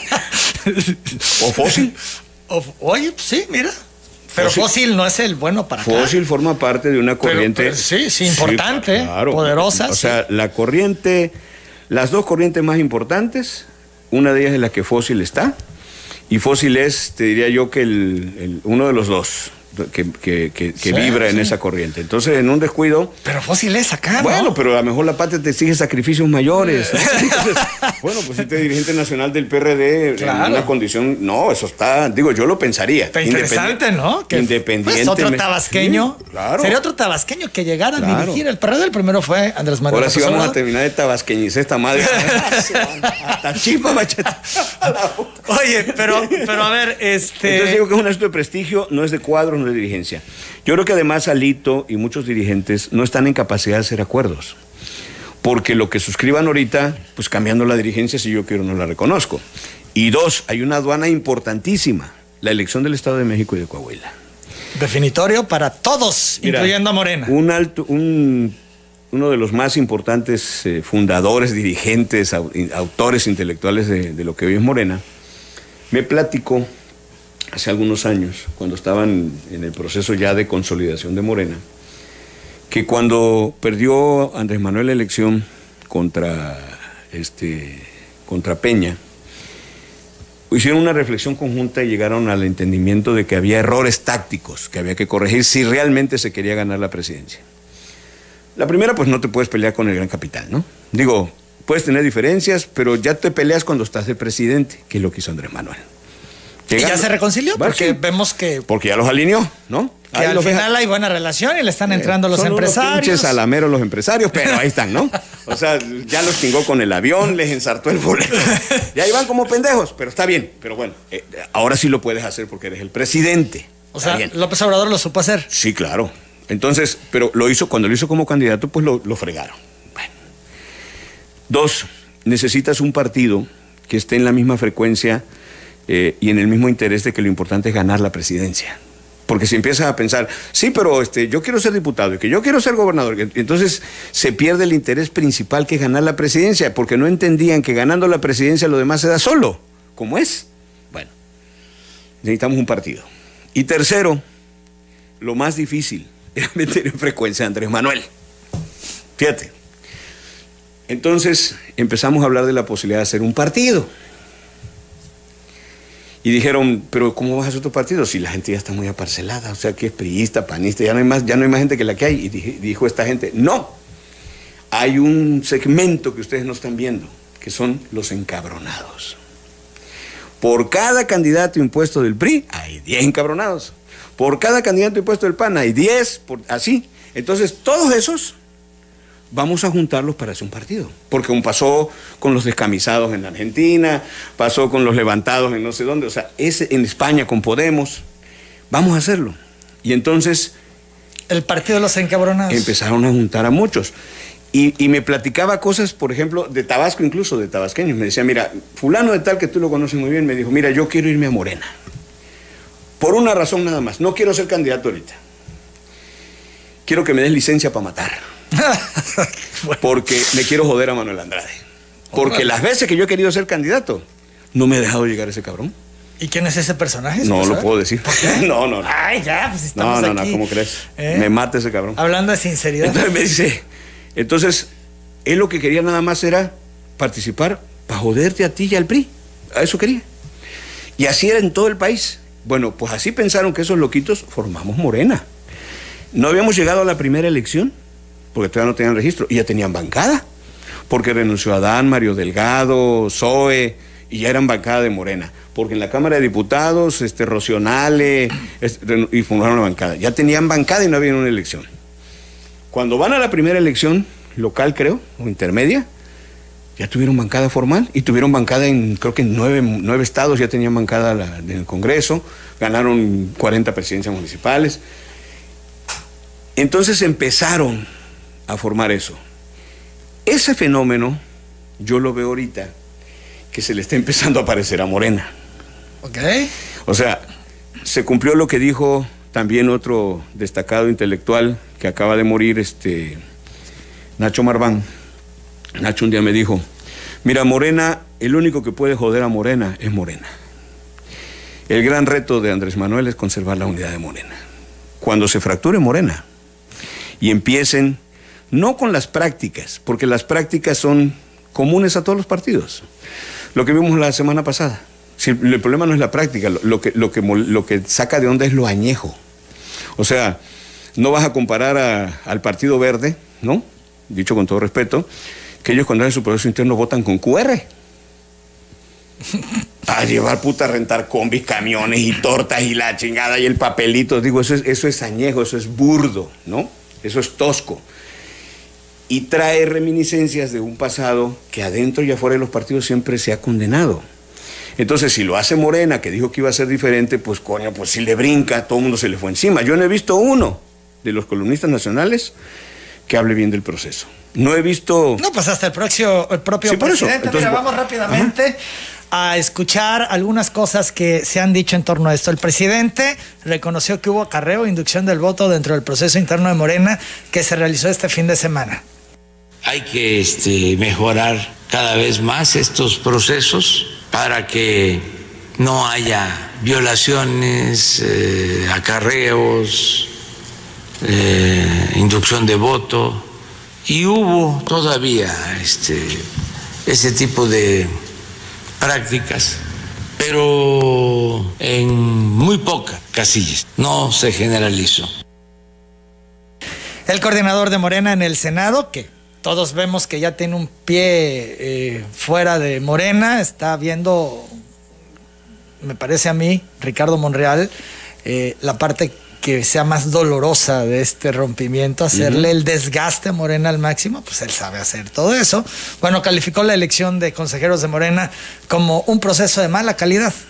o Fósil. O- Oye, sí, mira. Pero Fósil- Fósil no es el bueno para acá. Fósil forma parte de una Pero- corriente... pero sí, sí, importante, poderosa, O sí. sea, la corriente... Las dos corrientes más importantes, una de ellas es la que Fósil está, y Fósil es, te diría yo, que el, el- uno de los dos que, que- que- que Sí, vibra en sí. esa corriente. Entonces, en un descuido... Pero Fósil es acá, ¿no? Bueno, pero a lo mejor la patria te exige sacrificios mayores. ¿no? Entonces, bueno, pues este dirigente nacional del P R D Claro. en una condición, no, eso está, digo, yo lo pensaría. Está interesante, Independ- ¿no? Que Independiente. pues, otro tabasqueño. Sí, claro. Sería otro tabasqueño que llegara a Claro. dirigir el P R D. El primero fue Andrés Manuel. Ahora sí López vamos a Obrador. terminar de tabasqueñicer esta madre. Hasta chipa, machete. Oye, pero, pero a ver, este. Entonces digo que es un asunto de prestigio, no es de cuadros, no es de dirigencia. Yo creo que además Alito y muchos dirigentes no están en capacidad de hacer acuerdos. Porque lo que suscriban ahorita, pues cambiando la dirigencia, si yo quiero no la reconozco. Y dos, hay una aduana importantísima, la elección del Estado de México y de Coahuila. Definitorio para todos, Mira, incluyendo a Morena. Un alto, un, uno de los más importantes eh, fundadores, dirigentes, au- in- autores intelectuales de, de lo que hoy es Morena, me platicó hace algunos años, cuando estaban en el proceso ya de consolidación de Morena, que cuando perdió Andrés Manuel la elección contra, este, contra Peña, hicieron una reflexión conjunta y llegaron al entendimiento de que había errores tácticos que había que corregir si realmente se quería ganar la presidencia. La primera, pues no te puedes pelear con el gran capital, ¿no? Digo, puedes tener diferencias, pero ya te peleas cuando estás de presidente, que es lo que hizo Andrés Manuel. Y ya Llegando- se reconcilió Va, porque sí, vemos que, porque ya los alineó, ¿no? que Ahí al los ves- final hay buena relación y le están entrando los son unos empresarios. pinches salameros los empresarios, pero ahí están, ¿no? O sea, ya los chingó con el avión, les ensartó el boleto. Ya iban como pendejos, pero está bien. Pero bueno, eh, ahora sí lo puedes hacer porque eres el presidente. O Está sea, bien. López Obrador lo supo hacer. Sí, claro. entonces, pero lo hizo, cuando lo hizo como candidato, pues lo, lo fregaron. Bueno. Dos, necesitas un partido que esté en la misma frecuencia eh, y en el mismo interés de que lo importante es ganar la presidencia. Porque si empiezas a pensar, sí, pero este, yo quiero ser diputado y que yo quiero ser gobernador, entonces se pierde el interés principal que es ganar la presidencia, porque no entendían que ganando la presidencia lo demás se da solo, como es. Bueno, necesitamos un partido. Y tercero, lo más difícil era meter en frecuencia a Andrés Manuel. Fíjate. Entonces empezamos a hablar de la posibilidad de hacer un partido. Y dijeron, pero ¿cómo vas a hacer tu partido? Si la gente ya está muy aparcelada, o sea, que es priista, panista, ya no hay más, ya no hay más gente que la que hay. Y dije, dijo esta gente, no, hay un segmento que ustedes no están viendo, que son los encabronados. Por cada candidato impuesto del P R I, hay diez encabronados. Por cada candidato impuesto del P A N, hay diez, por, así. Entonces, todos esos vamos a juntarlos para hacer un partido. Porque un pasó con los descamisados en Argentina, pasó con los levantados en no sé dónde, o sea, ese en España con Podemos. Vamos a hacerlo. Y entonces... El partido de los encabronados. Empezaron a juntar a muchos. Y, y me platicaba cosas, por ejemplo, de Tabasco, incluso de tabasqueños. Me decía, mira, fulano de tal, que tú lo conoces muy bien, me dijo, mira, yo quiero irme a Morena. Por una razón nada más. No quiero ser candidato ahorita. Quiero que me des licencia para matar. Bueno. Porque me quiero joder a Manuel Andrade. Porque las veces que yo he querido ser candidato, no me ha dejado llegar ese cabrón. ¿Y quién es ese personaje? No lo puedo decir. No, no, no. Ay, ya, pues estamos no, no, aquí. No, ¿cómo crees? ¿Eh? Me mata ese cabrón. Hablando de sinceridad. Entonces me dice, entonces, él lo que quería nada más era participar para joderte a ti y al P R I. A eso quería. Y así era en todo el país. Bueno, pues así pensaron que esos loquitos formamos Morena. No habíamos llegado a la primera elección, porque todavía no tenían registro, y ya tenían bancada, porque renunció Adán, Mario Delgado, Zoe, y ya eran bancada de Morena, porque en la Cámara de Diputados, este, Rocionale, este, y fundaron una bancada. Ya tenían bancada y no había una elección. Cuando van a la primera elección, local creo, o intermedia, ya tuvieron bancada formal, y tuvieron bancada en, creo que en nueve, nueve estados, ya tenían bancada la, en el Congreso, ganaron cuarenta presidencias municipales. Entonces empezaron a formar eso. Ese fenómeno, yo lo veo ahorita, que se le está empezando a parecer a Morena. Ok. O sea, se cumplió lo que dijo también otro destacado intelectual que acaba de morir, este, Nacho Marván. Nacho un día me dijo, mira, Morena, el único que puede joder a Morena es Morena. El gran reto de Andrés Manuel es conservar la unidad de Morena. Cuando se fracture Morena y empiecen, no con las prácticas, porque las prácticas son comunes a todos los partidos. Lo que vimos la semana pasada. Si el problema no es la práctica, lo, lo, que, lo, que, lo que saca de onda es lo añejo. O sea, no vas a comparar a, al Partido Verde, ¿no? Dicho con todo respeto, que ellos cuando hacen su proceso interno votan con cu erre. A llevar puta, a rentar combis, camiones y tortas y la chingada y el papelito. Digo, eso es, eso es añejo, eso es burdo, ¿no? Eso es tosco. Y trae reminiscencias de un pasado que adentro y afuera de los partidos siempre se ha condenado. Entonces, si lo hace Morena, que dijo que iba a ser diferente, pues coño, pues si le brinca, todo el mundo se le fue encima. Yo no he visto uno de los columnistas nacionales que hable bien del proceso. No he visto... No, pues hasta el, próximo, el propio sí, por presidente. eso. Entonces, mira, vamos rápidamente ajá. a escuchar algunas cosas que se han dicho en torno a esto. El presidente reconoció que hubo acarreo e inducción del voto dentro del proceso interno de Morena que se realizó este fin de semana. Hay que este, mejorar cada vez más estos procesos para que no haya violaciones, eh, acarreos, eh, inducción de voto. Y hubo todavía este, ese tipo de prácticas, pero en muy pocas casillas, no se generalizó. El coordinador de Morena en el Senado, que todos vemos que ya tiene un pie eh, fuera de Morena, está viendo, me parece a mí, Ricardo Monreal, eh, la parte que sea más dolorosa de este rompimiento, hacerle uh-huh. el desgaste a Morena al máximo, pues él sabe hacer todo eso. Bueno, calificó la elección de consejeros de Morena como un proceso de mala calidad.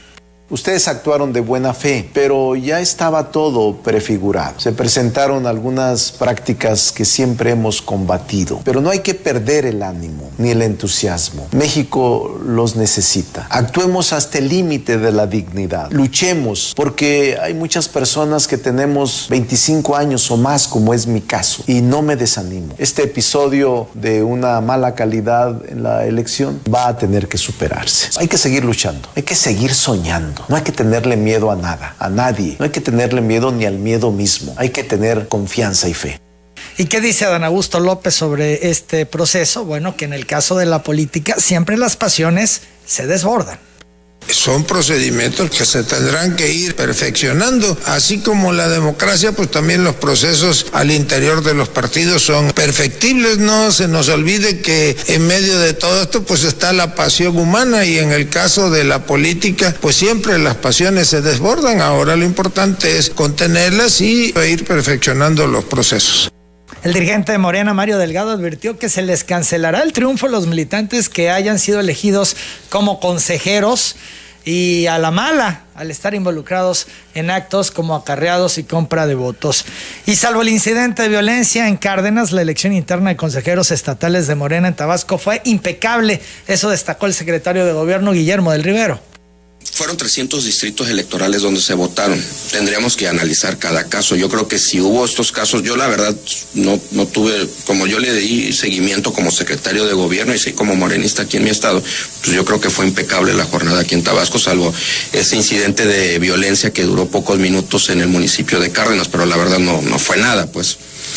Ustedes actuaron de buena fe, pero ya estaba todo prefigurado. Se presentaron algunas prácticas que siempre hemos combatido, pero no hay que perder el ánimo ni el entusiasmo. México los necesita. Actuemos hasta el límite de la dignidad. Luchemos, porque hay muchas personas que tenemos veinticinco años o más, como es mi caso, y no me desanimo. Este episodio de una mala calidad en la elección va a tener que superarse. Hay que seguir luchando, hay que seguir soñando. No hay que tenerle miedo a nada, a nadie. No hay que tenerle miedo ni al miedo mismo. Hay que tener confianza y fe. ¿Y qué dice Adán Augusto López sobre este proceso? Bueno, que en el caso de la política siempre las pasiones se desbordan. Son procedimientos que se tendrán que ir perfeccionando, así como la democracia, pues también los procesos al interior de los partidos son perfectibles. No se nos olvide que en medio de todo esto pues está la pasión humana, y en el caso de la política pues siempre las pasiones se desbordan. Ahora lo importante es contenerlas y ir perfeccionando los procesos. El dirigente de Morena, Mario Delgado, advirtió que se les cancelará el triunfo a los militantes que hayan sido elegidos como consejeros y a la mala al estar involucrados en actos como acarreados y compra de votos. Y salvo el incidente de violencia en Cárdenas, la elección interna de consejeros estatales de Morena en Tabasco fue impecable. Eso destacó el secretario de Gobierno, Guillermo del Rivero. Fueron trescientos distritos electorales donde se votaron. Tendríamos que analizar cada caso. Yo creo que si hubo estos casos, yo la verdad no, no tuve, como yo le di seguimiento como secretario de gobierno y sí como morenista aquí en mi estado, pues yo creo que fue impecable la jornada aquí en Tabasco, salvo ese incidente de violencia que duró pocos minutos en el municipio de Cárdenas, pero la verdad no, no fue nada, pues.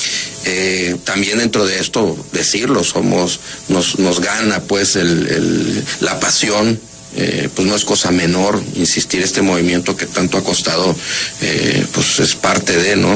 Eh, también dentro de esto, decirlo, somos, nos, nos gana pues el, el, la pasión. Eh, pues no es cosa menor, insistir, este movimiento que tanto ha costado, eh, pues es parte de, ¿no?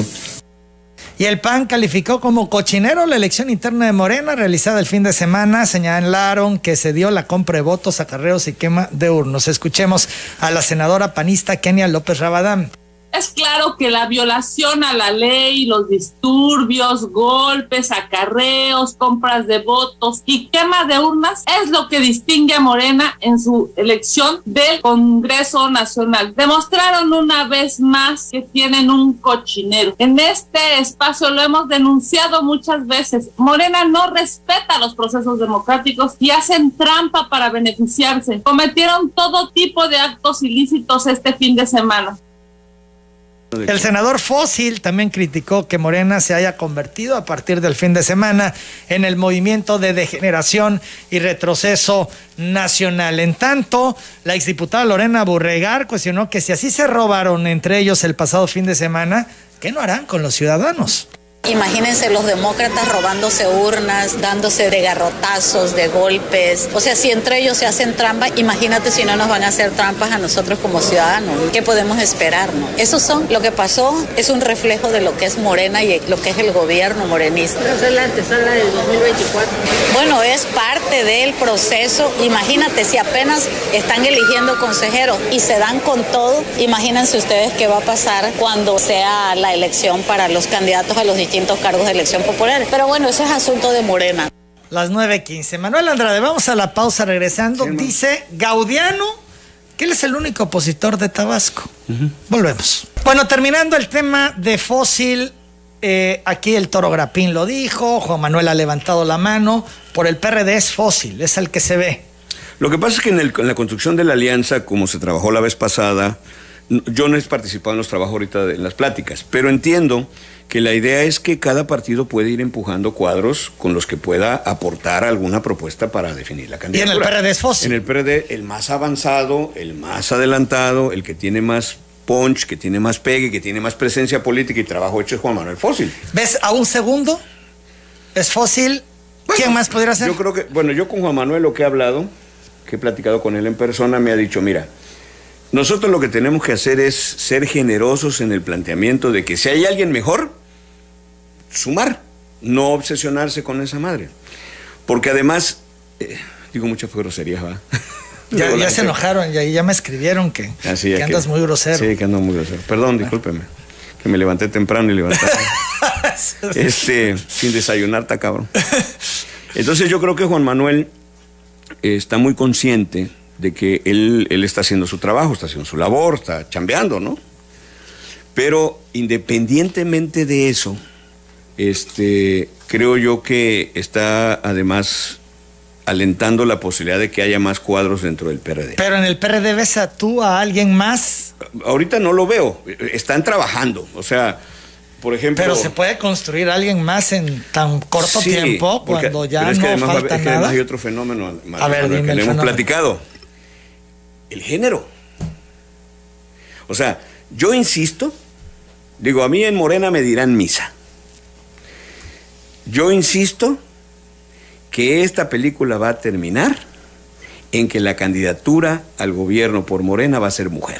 Y el P A N calificó como cochinero la elección interna de Morena realizada el fin de semana. Señalaron que se dio la compra de votos, acarreos y quema de urnos. Escuchemos a la senadora panista Kenia López Rabadán. Es claro que la violación a la ley, los disturbios, golpes, acarreos, compras de votos y quema de urnas es lo que distingue a Morena en su elección del Congreso Nacional. Demostraron una vez más que tienen un cochinero. En este espacio lo hemos denunciado muchas veces. Morena no respeta los procesos democráticos y hacen trampa para beneficiarse. Cometieron todo tipo de actos ilícitos este fin de semana. El senador Fósil también criticó que Morena se haya convertido a partir del fin de semana en el movimiento de degeneración y retroceso nacional. En tanto, la exdiputada Lorena Burregar cuestionó que si así se robaron entre ellos el pasado fin de semana, ¿qué no harán con los ciudadanos? Imagínense los demócratas robándose urnas, dándose de garrotazos, de golpes. O sea, si entre ellos se hacen trampa, imagínate si no nos van a hacer trampas a nosotros como ciudadanos. ¿Qué podemos esperar, no? Eso son, lo que pasó es un reflejo de lo que es Morena y lo que es el gobierno morenista. Pero es la antesala del dos mil veinticuatro. Bueno, es parte del proceso. Imagínate, si apenas están eligiendo consejeros y se dan con todo, imagínense ustedes qué va a pasar cuando sea la elección para los candidatos a los distintos cargos de elección popular. Pero bueno, eso es asunto de Morena. Las nueve quince. Manuel Andrade, vamos a la pausa regresando. Sí, dice Gaudiano que él es el único opositor de Tabasco. Uh-huh. Volvemos. Bueno, terminando el tema de Fósil, eh, aquí el Toro Grapín lo dijo, Juan Manuel ha levantado la mano, por el P R D es Fósil, es el que se ve. Lo que pasa es que en, el, en la construcción de la alianza, como se trabajó la vez pasada, yo no he participado en los trabajos ahorita, de, en las pláticas, pero entiendo que la idea es que cada partido puede ir empujando cuadros con los que pueda aportar alguna propuesta para definir la candidatura. Y en el P R D es Fósil. En el P R D, el más avanzado, el más adelantado, el que tiene más punch, que tiene más pegue, que tiene más presencia política y trabajo hecho es Juan Manuel Fósil. ¿Ves a un segundo? ¿Es Fósil? Bueno, ¿quién más podría ser? Yo creo que, bueno, yo con Juan Manuel lo que he hablado, que he platicado con él en persona, me ha dicho, mira, nosotros lo que tenemos que hacer es ser generosos en el planteamiento de que si hay alguien mejor, sumar, no obsesionarse con esa madre. Porque además, eh, digo muchas groserías, ¿va? Ya, ya se enojaron, ya, ya me escribieron que, Así, que andas que, muy grosero. Sí, que ando muy grosero. Perdón, discúlpeme, que me levanté temprano y levanté este, sin desayunar, está cabrón. Entonces yo creo que Juan Manuel eh, está muy consciente de que él, él está haciendo su trabajo, está haciendo su labor, está chambeando, ¿no? Pero independientemente de eso, este, creo yo que está además alentando la posibilidad de que haya más cuadros dentro del P R D. Pero en el P R D ves a tú a alguien más. Ahorita no lo veo, están trabajando, o sea, por ejemplo... Pero se puede construir alguien más en tan corto sí, tiempo porque, cuando ya es no que además, falta es que nada. además hay otro fenómeno, Manuel, a ver, Manuel, dime que el le hemos fenómeno. platicado. El género. O sea, yo insisto, digo, a mí en Morena me dirán misa. Yo insisto que esta película va a terminar en que la candidatura al gobierno por Morena va a ser mujer.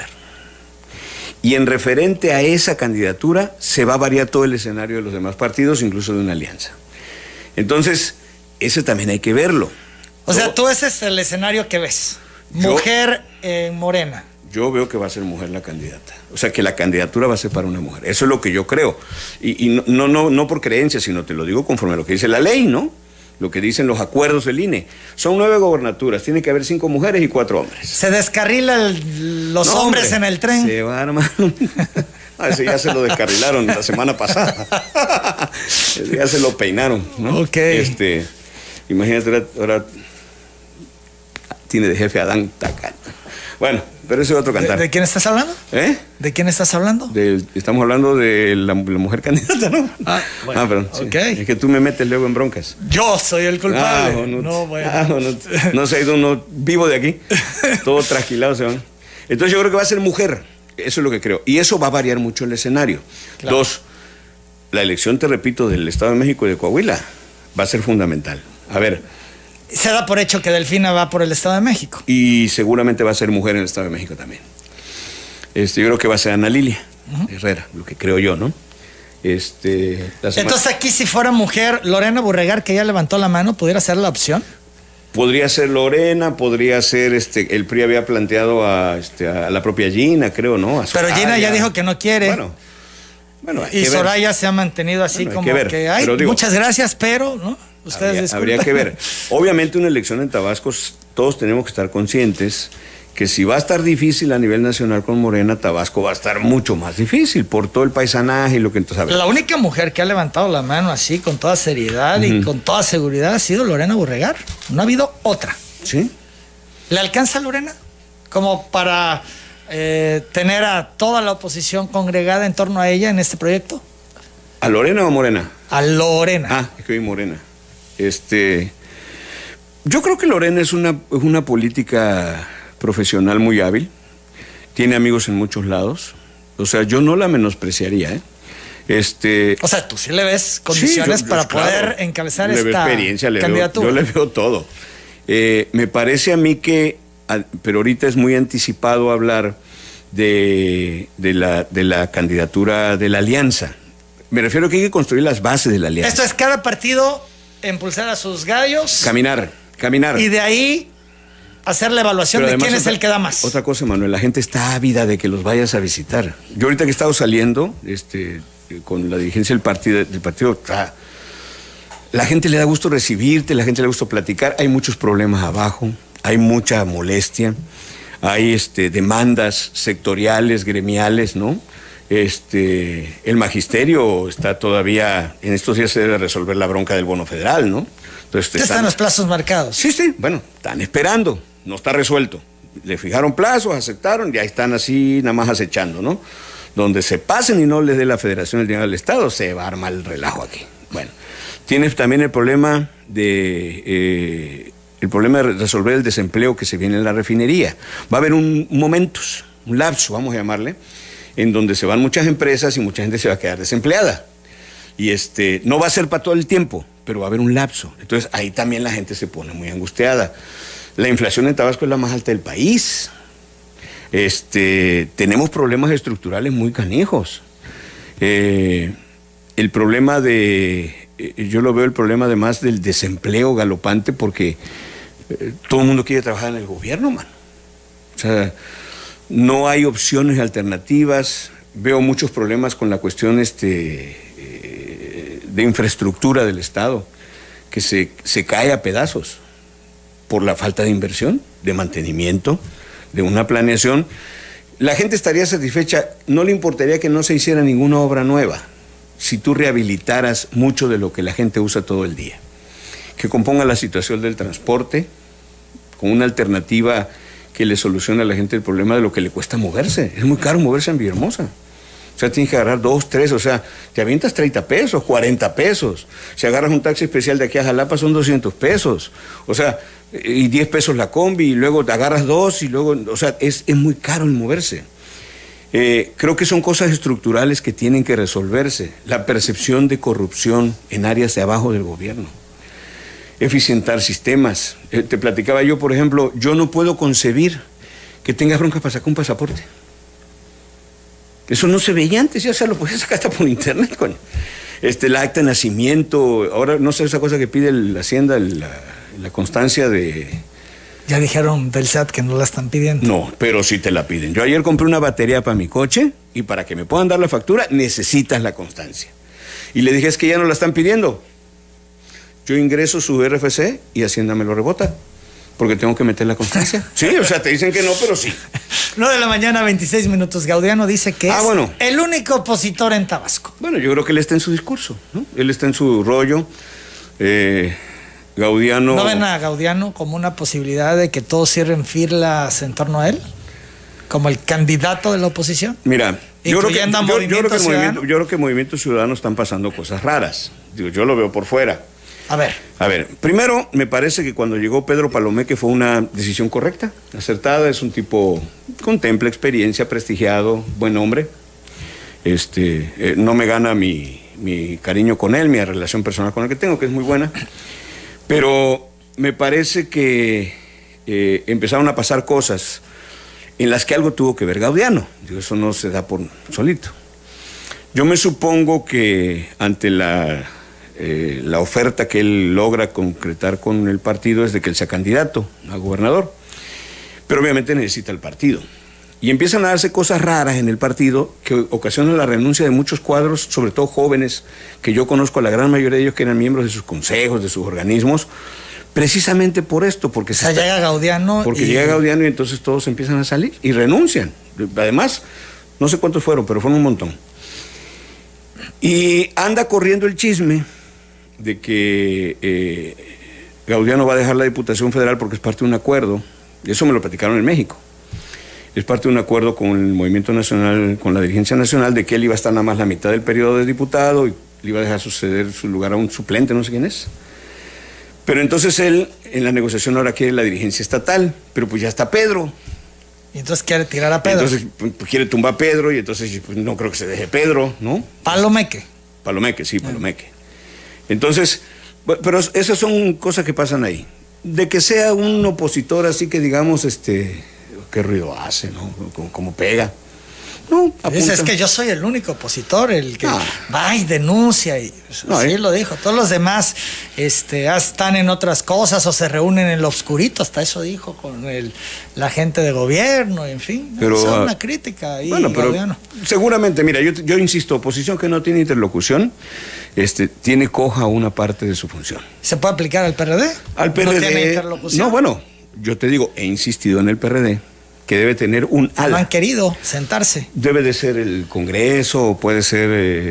Y en referente a esa candidatura se va a variar todo el escenario de los demás partidos, incluso de una alianza. Entonces, ese también hay que verlo. O yo, sea, tú ese es el escenario que ves. Mujer yo, en Morena. Yo veo que va a ser mujer la candidata. O sea, que la candidatura va a ser para una mujer. Eso es lo que yo creo. Y, y no, no, no, no por creencia, sino te lo digo conforme a lo que dice la ley, ¿no? Lo que dicen los acuerdos del I N E. Son nueve gobernaturas, tiene que haber cinco mujeres y cuatro hombres. Se descarrila el, los no, hombres hombre, en el tren. Se va a armar. Ah, ese ya se lo descarrilaron la semana pasada. Ese ya se lo peinaron, ¿no? Ok. Este, imagínate, ahora, ahora tiene de jefe a Adán Tacán. Bueno, pero ese es otro cantar. ¿De, ¿De quién estás hablando? ¿Eh? ¿De quién estás hablando? De, estamos hablando de la, la mujer candidata, ¿no? Ah, bueno. Ah, perdón. Okay. Sí. Es que tú me metes luego en broncas. Yo soy el culpable. Ah, no, no, bueno. ah, no, no se ha ido uno vivo de aquí. Todo trasquilado se van. Entonces yo creo que va a ser mujer. Eso es lo que creo. Y eso va a variar mucho el escenario. Claro. Dos, la elección, te repito, del Estado de México y de Coahuila va a ser fundamental. A ver. Se da por hecho que Delfina va por el Estado de México. Y seguramente va a ser mujer en el Estado de México también. Este, yo creo que va a ser Ana Lilia uh-huh. Herrera, lo que creo yo, ¿no? Este, la semana... Entonces aquí si fuera mujer, Lorena Burregar, que ya levantó la mano, ¿pudiera ser la opción? Podría ser Lorena, podría ser, este, el P R I había planteado a, este, a la propia Gina, creo, ¿no? A Pero Gina ya dijo que no quiere. Bueno, bueno y Soraya se ha mantenido así bueno, como que, que hay digo, muchas gracias, pero, ¿no? Ustedes habría, habría que ver. Obviamente una elección en Tabasco, todos tenemos que estar conscientes que si va a estar difícil a nivel nacional con Morena, Tabasco va a estar mucho más difícil por todo el paisanaje y lo que entonces sabemos. La única mujer que ha levantado la mano así con toda seriedad uh-huh. y con toda seguridad ha sido Lorena Burregar. No ha habido otra. ¿Sí? ¿Le alcanza Lorena? Como para eh, tener a toda la oposición congregada en torno a ella en este proyecto. ¿A Lorena o a Morena? A Lorena. Ah, es que hoy Morena. Este, yo creo que Lorena es una, es una política profesional muy hábil, tiene amigos en muchos lados, o sea, yo no la menospreciaría, ¿eh? Este, o sea, tú sí le ves condiciones sí, yo, yo, para claro, poder encabezar le esta experiencia, le candidatura. Veo, yo le veo todo. Eh, me parece a mí que, pero ahorita es muy anticipado hablar de, de, la, de la candidatura de la alianza. Me refiero a que hay que construir las bases de la alianza. Esto es cada partido impulsar a sus gallos. Caminar, caminar. Y de ahí hacer la evaluación de quién es otra, el que da más. Otra cosa, Manuel, la gente está ávida de que los vayas a visitar. Yo ahorita que he estado saliendo este, con la dirigencia del partido, del partido ah, la gente le da gusto recibirte, la gente le da gusto platicar. Hay muchos problemas abajo, hay mucha molestia, hay este, demandas sectoriales, gremiales, ¿no? Este, el magisterio está todavía, en estos días se debe resolver la bronca del bono federal, ¿no? Entonces, están, están los plazos marcados. Sí, sí, bueno, están esperando, no está resuelto. Le fijaron plazos, aceptaron, ya están así nada más acechando, ¿no? Donde se pasen y no les dé la Federación el dinero al Estado, se va a armar el relajo aquí. Bueno, tienes también el problema de eh, el problema de resolver el desempleo que se viene en la refinería. Va a haber un momentos, un lapso, vamos a llamarle, en donde se van muchas empresas y mucha gente se va a quedar desempleada. Y este, no va a ser para todo el tiempo, pero va a haber un lapso. Entonces ahí también la gente se pone muy angustiada. La inflación en Tabasco es la más alta del país. Este, tenemos problemas estructurales muy canijos. Eh, el problema de, eh, yo lo veo el problema además del desempleo galopante porque eh, todo el mundo quiere trabajar en el gobierno, mano. O sea, no hay opciones alternativas. Veo muchos problemas con la cuestión este, eh, de infraestructura del Estado, que se, se cae a pedazos. por la falta de inversión, de mantenimiento, de una planeación. La gente estaría satisfecha, no le importaría que no se hiciera ninguna obra nueva si tú rehabilitaras mucho de lo que la gente usa todo el día. Que componga la situación del transporte con una alternativa que le solucione a la gente el problema de lo que le cuesta moverse. Es muy caro moverse en Villahermosa. O sea, tienes que agarrar dos, tres, o sea, te avientas treinta pesos, cuarenta pesos. Si agarras un taxi especial de aquí a Jalapa son doscientos pesos. O sea, y diez pesos la combi, y luego te agarras dos, y luego, o sea, es, es muy caro el moverse. Eh, creo que son cosas estructurales que tienen que resolverse. La percepción de corrupción en áreas de abajo del gobierno. Eficientar sistemas. Eh, te platicaba yo, por ejemplo, yo no puedo concebir que tengas broncas para sacar un pasaporte. Eso no se veía antes, ya se lo podías sacar hasta por internet, coño. Este, el acta de nacimiento, ahora no sé esa cosa que pide la Hacienda, la, la constancia de... Ya dijeron del S A T que no la están pidiendo. No, pero sí te la piden. Yo ayer compré una batería para mi coche y para que me puedan dar la factura necesitas la constancia. Y le dije, es que ya no la están pidiendo. Yo ingreso su R F C y Hacienda me lo rebota. Porque tengo que meter la constancia. Sí, o sea, te dicen que no, pero sí. nueve de la mañana, veintiséis minutos. Gaudiano dice que ah, es bueno. el único opositor en Tabasco. Bueno, yo creo que él está en su discurso, ¿no? Él está en su rollo. Eh, Gaudiano... ¿No ven a Gaudiano como una posibilidad de que todos cierren filas en torno a él? ¿Como el candidato de la oposición? Mira, yo creo, que, yo, yo, creo que el movimiento, yo creo que el Movimiento Ciudadano están pasando cosas raras. Digo, yo lo veo por fuera. A ver. A ver, primero, me parece que cuando llegó Pedro Palomeque fue una decisión correcta, acertada. Es un tipo con temple, experiencia, prestigiado, buen hombre. Este, eh, no me gana mi, mi cariño con él, mi relación personal con él que tengo, que es muy buena. Pero me parece que eh, empezaron a pasar cosas en las que algo tuvo que ver Gaudiano. Digo, eso no se da por solito. Yo me supongo que ante la... Eh, la oferta que él logra concretar con el partido es de que él sea candidato a gobernador, pero obviamente necesita el partido y empiezan a darse cosas raras en el partido que ocasionan la renuncia de muchos cuadros, sobre todo jóvenes que yo conozco, a la gran mayoría de ellos que eran miembros de sus consejos, de sus organismos, precisamente por esto, porque se o sea, está, llega Gaudiano porque y... llega Gaudiano y entonces todos empiezan a salir y renuncian. Además, no sé cuántos fueron, pero fueron un montón. Y anda corriendo el chisme de que eh, Gaudiano va a dejar la Diputación Federal porque es parte de un acuerdo, y eso me lo platicaron en México, es parte de un acuerdo con el Movimiento Nacional, con la dirigencia nacional, de que él iba a estar nada más la mitad del periodo de diputado y le iba a dejar suceder su lugar a un suplente, no sé quién es. Pero entonces él, en la negociación ahora quiere la dirigencia estatal, pero pues ya está Pedro. Y entonces quiere tirar a Pedro. Entonces pues, quiere tumbar a Pedro y entonces pues, no creo que se deje Pedro, ¿no? Palomeque. Palomeque, sí, Palomeque. Entonces, pero esas son cosas que pasan ahí. De que sea un opositor así que digamos, este, qué ruido hace, ¿no? Como, como pega. No, apunta. Es que yo soy el único opositor, el que ah. va y denuncia y no, así ¿eh? lo dijo. Todos los demás este, están en otras cosas o se reúnen en lo oscurito, hasta eso dijo con el, la gente de gobierno, en fin. Pero, es uh, una crítica ahí, bueno, pero Gaudiano. Seguramente, mira, yo, yo insisto, oposición que no tiene interlocución, este, tiene coja una parte de su función. ¿Se puede aplicar al P R D? Al P R D. ¿No tiene interlocución? No, bueno, yo te digo, he insistido en el P R D, que debe tener un ala. No han querido sentarse. Debe de ser el Congreso, puede ser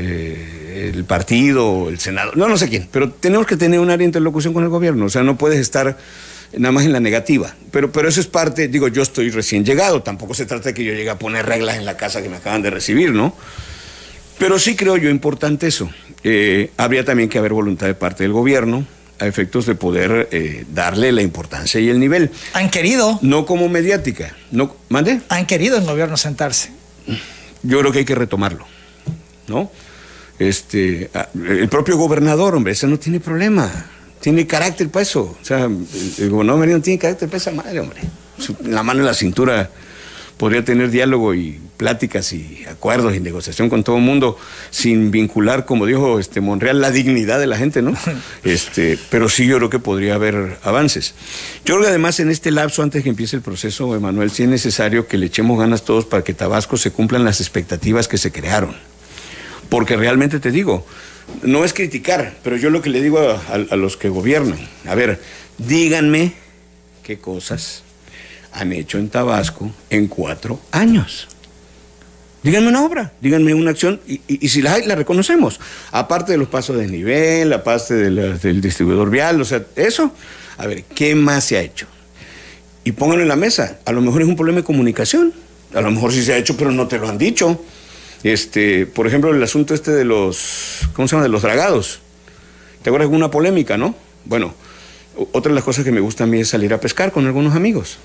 eh, el partido, el Senado, no, no sé quién, pero tenemos que tener un área de interlocución con el gobierno, o sea, no puedes estar nada más en la negativa, pero, pero eso es parte, digo, yo estoy recién llegado, tampoco se trata de que yo llegue a poner reglas en la casa que me acaban de recibir, ¿no? Pero sí creo yo importante eso. Eh, habría también que haber voluntad de parte del gobierno, a efectos de poder eh, darle la importancia y el nivel. ¿Han querido? No como mediática. No, ¿mande? ¿Han querido el gobierno sentarse? Yo creo que hay que retomarlo, ¿no? Este, el propio gobernador, hombre, ese no tiene problema. Tiene carácter para eso. O sea, el, el gobernador no tiene carácter para esa madre, hombre. Su, la mano en la cintura podría tener diálogo y pláticas y acuerdos y negociación con todo el mundo sin vincular, como dijo este Monreal, la dignidad de la gente, ¿no? Este, pero sí yo creo que podría haber avances. Yo creo que además en este lapso, antes que empiece el proceso, Emanuel, sí es necesario que le echemos ganas todos para que Tabasco se cumplan las expectativas que se crearon. Porque realmente te digo, no es criticar, pero yo lo que le digo a, a, a los que gobiernan, a ver, díganme qué cosas han hecho en Tabasco en cuatro años. Díganme una obra, díganme una acción, y, y, y si la hay, la reconocemos. Aparte de los pasos de nivel, aparte de la, del distribuidor vial, o sea, eso. A ver, ¿qué más se ha hecho? Y pónganlo en la mesa. A lo mejor es un problema de comunicación. A lo mejor sí se ha hecho, pero no te lo han dicho. Este, por ejemplo, el asunto este de los, ¿cómo se llama? De los dragados. ¿Te acuerdas de una polémica, no? Bueno, otra de las cosas que me gusta a mí es salir a pescar con algunos amigos.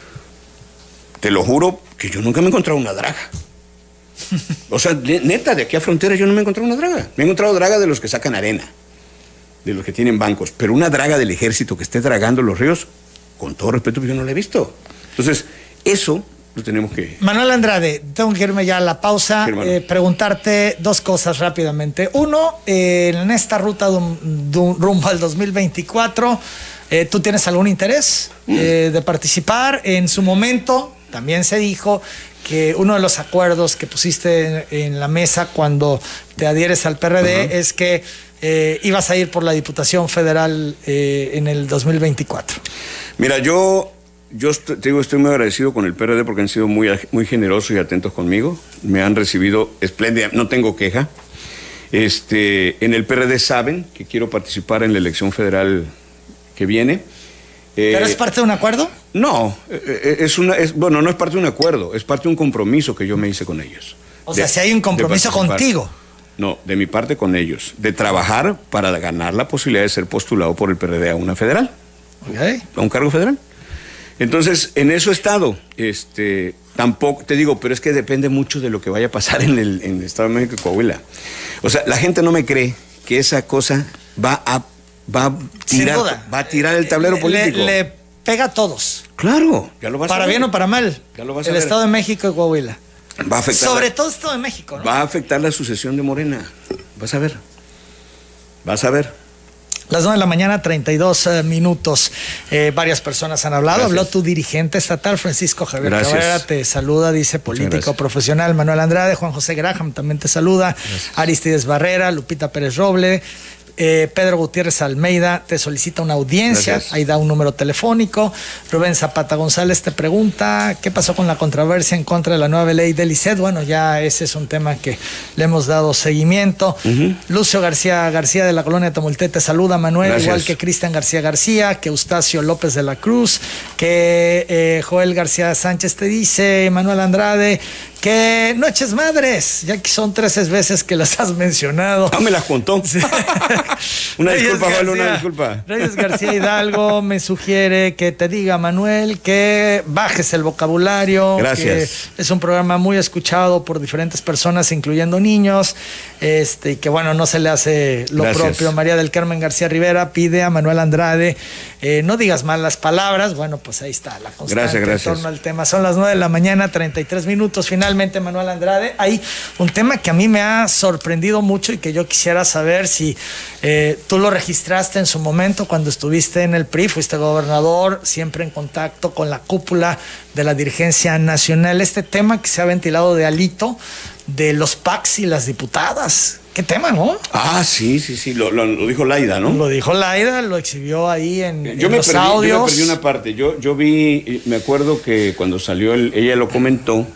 Te lo juro que yo nunca me he encontrado una draga. O sea, neta, de aquí a frontera yo no me he encontrado una draga. Me he encontrado draga de los que sacan arena, de los que tienen bancos, pero una draga del ejército que esté dragando los ríos, con todo respeto, yo no la he visto. Entonces, eso lo tenemos que... Manuel Andrade, tengo que irme ya a la pausa, sí, eh, preguntarte dos cosas rápidamente. Uno, eh, en esta ruta dum, dum, rumbo al dos mil veinticuatro, eh, ¿tú tienes algún interés eh, de participar? En su momento también se dijo que uno de los acuerdos que pusiste en, en la mesa cuando te adhieres al P R D uh-huh. es que eh, ibas a ir por la Diputación Federal eh, en el dos mil veinticuatro. Mira, yo... Yo te digo, estoy muy agradecido con el P R D porque han sido muy, muy generosos y atentos conmigo. Me han recibido espléndida, no tengo queja. Este, en el P R D saben que quiero participar en la elección federal que viene. ¿Pero eh, es parte de un acuerdo? No, es una, es, bueno, no es parte de un acuerdo, es parte de un compromiso que yo me hice con ellos. O sea, de, si hay un compromiso contigo. No, de mi parte con ellos, de trabajar para ganar la posibilidad de ser postulado por el P R D a una federal, okay. a un cargo federal. Entonces, en eso he estado, este, tampoco, te digo, pero es que depende mucho de lo que vaya a pasar en el, en el Estado de México y Coahuila. O sea, la gente no me cree que esa cosa va a, va a tirar, va a tirar el tablero le, político. Le, le pega a todos. Claro, ya lo vas para a ver. Para bien o para mal, ya lo vas a el ver. Estado de México y Coahuila. Va a afectar Sobre la, todo el Estado de México, ¿no? Va a afectar la sucesión de Morena, vas a ver, vas a ver. Las nueve de la mañana, treinta y dos uh, minutos. Eh, varias personas han hablado. Gracias. Habló tu dirigente estatal, Francisco Javier Gracias. Cabrera, te saluda, dice político profesional. Manuel Andrade, Juan José Graham también te saluda. Gracias. Aristides Barrera, Lupita Pérez Roble. Eh, Pedro Gutiérrez Almeida te solicita una audiencia, Gracias. Ahí da un número telefónico. Rubén Zapata González te pregunta ¿qué pasó con la controversia en contra de la nueva ley del I C E T? Bueno, ya ese es un tema que le hemos dado seguimiento. Uh-huh. Lucio García García de la colonia Tamulté te saluda, Manuel, Gracias. Igual que Cristian García García, que Eustacio López de la Cruz, que eh, Joel García Sánchez te dice, Manuel Andrade, que noches madres, ya que son trece veces que las has mencionado. No me las contó. Sí. Una Reyes disculpa, García, Pablo, una disculpa. Reyes García Hidalgo me sugiere que te diga, Manuel, que bajes el vocabulario. Gracias. Que es un programa muy escuchado por diferentes personas, incluyendo niños, este, y que bueno, no se le hace lo Gracias. Propio. María del Carmen García Rivera pide a Manuel Andrade, eh, no digas malas palabras. Bueno, pues ahí está la constante gracias, gracias. en torno al tema. Son las nueve de la mañana, treinta y tres minutos. Finalmente, Manuel Andrade, hay un tema que a mí me ha sorprendido mucho y que yo quisiera saber si eh, tú lo registraste en su momento cuando estuviste en el P R I, fuiste gobernador, siempre en contacto con la cúpula de la dirigencia nacional. Este tema que se ha ventilado de Alito, de los P A Cs y las diputadas. ¿Qué tema, no? Ah, sí, sí, sí, lo, lo, lo dijo Laida, ¿no? Lo dijo Laida, lo exhibió ahí en, yo en me los perdí, audios. Yo me perdí una parte. Yo, yo vi, me acuerdo que cuando salió, el, ella lo comentó,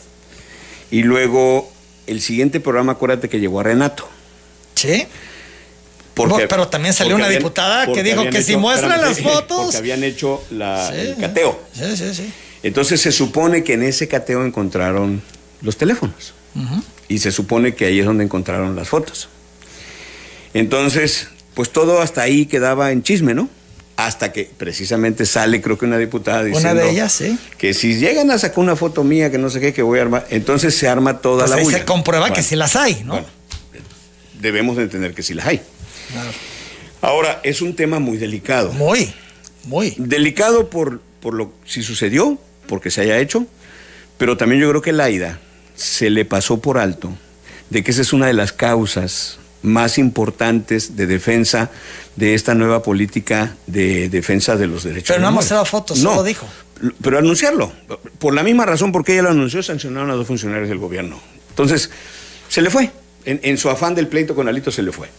y luego el siguiente programa, acuérdate que llegó a Renato. Sí. Porque, pero también salió una habían, diputada que dijo que hecho, si muestran las sí, fotos. Porque habían hecho la, sí, el cateo. Sí, sí, sí. Entonces se supone que en ese cateo encontraron los teléfonos. Uh-huh. Y se supone que ahí es donde encontraron las fotos. Entonces, pues todo hasta ahí quedaba en chisme, ¿no? Hasta que precisamente sale, creo que una diputada diciendo... Una de ellas, sí. Que si llegan a sacar una foto mía, que no sé qué, que voy a armar... Entonces se arma toda pues la ahí bulla. se comprueba bueno, que sí las hay, ¿no? Bueno, debemos de entender que sí las hay. Claro. Ahora, es un tema muy delicado. Muy, muy. Delicado por, por lo si sucedió, porque se haya hecho, pero también yo creo que Laida se le pasó por alto de que esa es una de las causas más importantes de defensa de esta nueva política de defensa de los derechos humanos. Pero no ha mostrado fotos, no, solo dijo. Pero anunciarlo, por la misma razón porque ella lo anunció, sancionaron a dos funcionarios del gobierno. Entonces, se le fue, en, en su afán del pleito con Alito se le fue.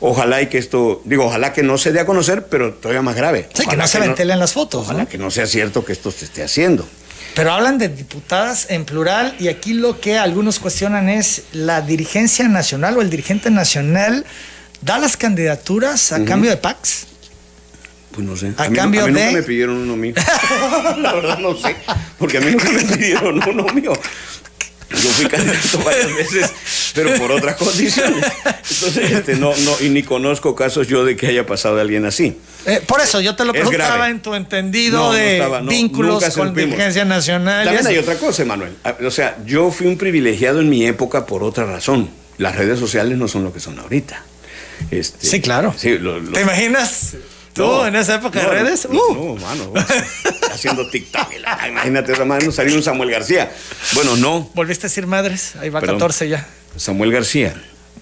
Ojalá y que esto, digo, ojalá que no se dé a conocer, pero todavía más grave. Sí, ojalá que no se ventilen las fotos. Ojalá ¿no? que no sea cierto que esto se esté haciendo. Pero hablan de diputadas en plural y aquí lo que algunos cuestionan es la dirigencia nacional o el dirigente nacional da las candidaturas a uh-huh. cambio de PACs. Pues no sé. A, a mí, cambio a mí de... nunca me pidieron uno mío. La verdad no sé, porque a mí nunca me pidieron uno mío. Yo fui candidato varias veces, pero por otras condiciones. Entonces, este, no, no, y ni conozco casos yo de que haya pasado a alguien así. Eh, por eso yo te lo preguntaba en tu entendido no, de no estaba, no, vínculos con dirigencia nacional. También hay otra cosa, Manuel. O sea, yo fui un privilegiado en mi época por otra razón. Las redes sociales no son lo que son ahorita. Este, sí, claro. Sí, lo, lo, ¿Te imaginas? ¿Tú no, en esa época no, de redes? No, uh. no, mano, haciendo TikTok. Imagínate, esa madre, no salió un Samuel García. Bueno, no. ¿Volviste a decir madres? Ahí va Perdón, catorce ya. Samuel García.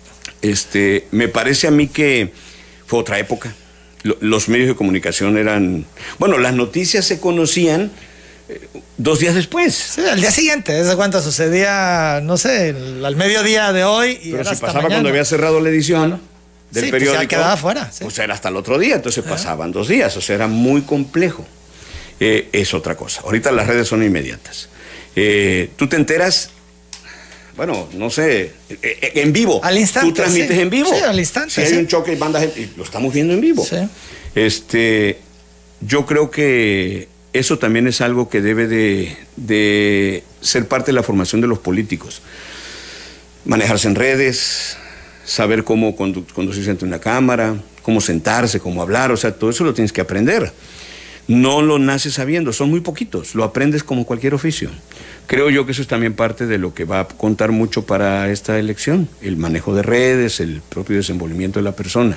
Este, me parece a mí que fue otra época. Los medios de comunicación eran... Bueno, las noticias se conocían eh, dos días después. Sí, al día siguiente. ¿Esa cuánto sucedía? No sé, al mediodía de hoy. Y Pero era si hasta pasaba mañana. Cuando había cerrado la edición... Claro. Del sí, periódico, pues ya quedaba fuera. Sí. Pues era hasta el otro día, entonces ¿Eh? pasaban dos días, o sea, era muy complejo. Eh, es otra cosa. Ahorita las redes son inmediatas. Eh, tú te enteras, bueno, no sé, eh, en vivo. Al instante. Tú transmites sí. en vivo. Sí, al instante. Si sí. hay un choque y manda gente, y lo estamos viendo en vivo. Sí. Este, yo creo que eso también es algo que debe de, de ser parte de la formación de los políticos. Manejarse en redes, saber cómo condu- conducirse ante una cámara, cómo sentarse, cómo hablar, o sea, todo eso lo tienes que aprender. No lo naces sabiendo, son muy poquitos, lo aprendes como cualquier oficio. Creo yo que eso es también parte de lo que va a contar mucho para esta elección, el manejo de redes, el propio desenvolvimiento de la persona.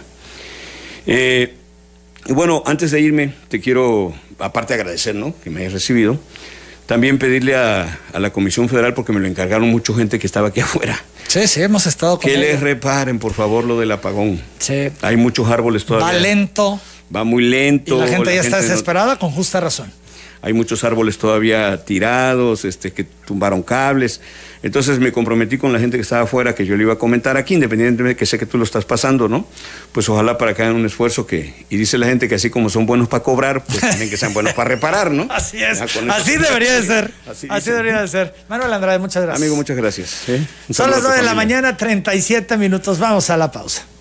Eh, y bueno, antes de irme, te quiero, aparte de agradecer, ¿no?, que me hayas recibido, también pedirle a, a la Comisión Federal, porque me lo encargaron mucha gente que estaba aquí afuera. Sí, sí, hemos estado con Que ella. les reparen, por favor, lo del apagón. Sí. Hay muchos árboles todavía. Va lento. Va muy lento. Y la gente la ya gente está desesperada, no... con justa razón. Hay muchos árboles todavía tirados, este, que tumbaron cables. Entonces me comprometí con la gente que estaba afuera, que yo le iba a comentar aquí, independientemente de que sé que tú lo estás pasando, ¿no? Pues ojalá para que hagan un esfuerzo que... Y dice la gente que así como son buenos para cobrar, pues también que sean buenos para reparar, ¿no? Así es. Así debería de ser. Así, así debería de ser. Manuel Andrade, muchas gracias. Amigo, muchas gracias. ¿eh? Son las nueve de la mañana, treinta y siete minutos. Vamos a la pausa.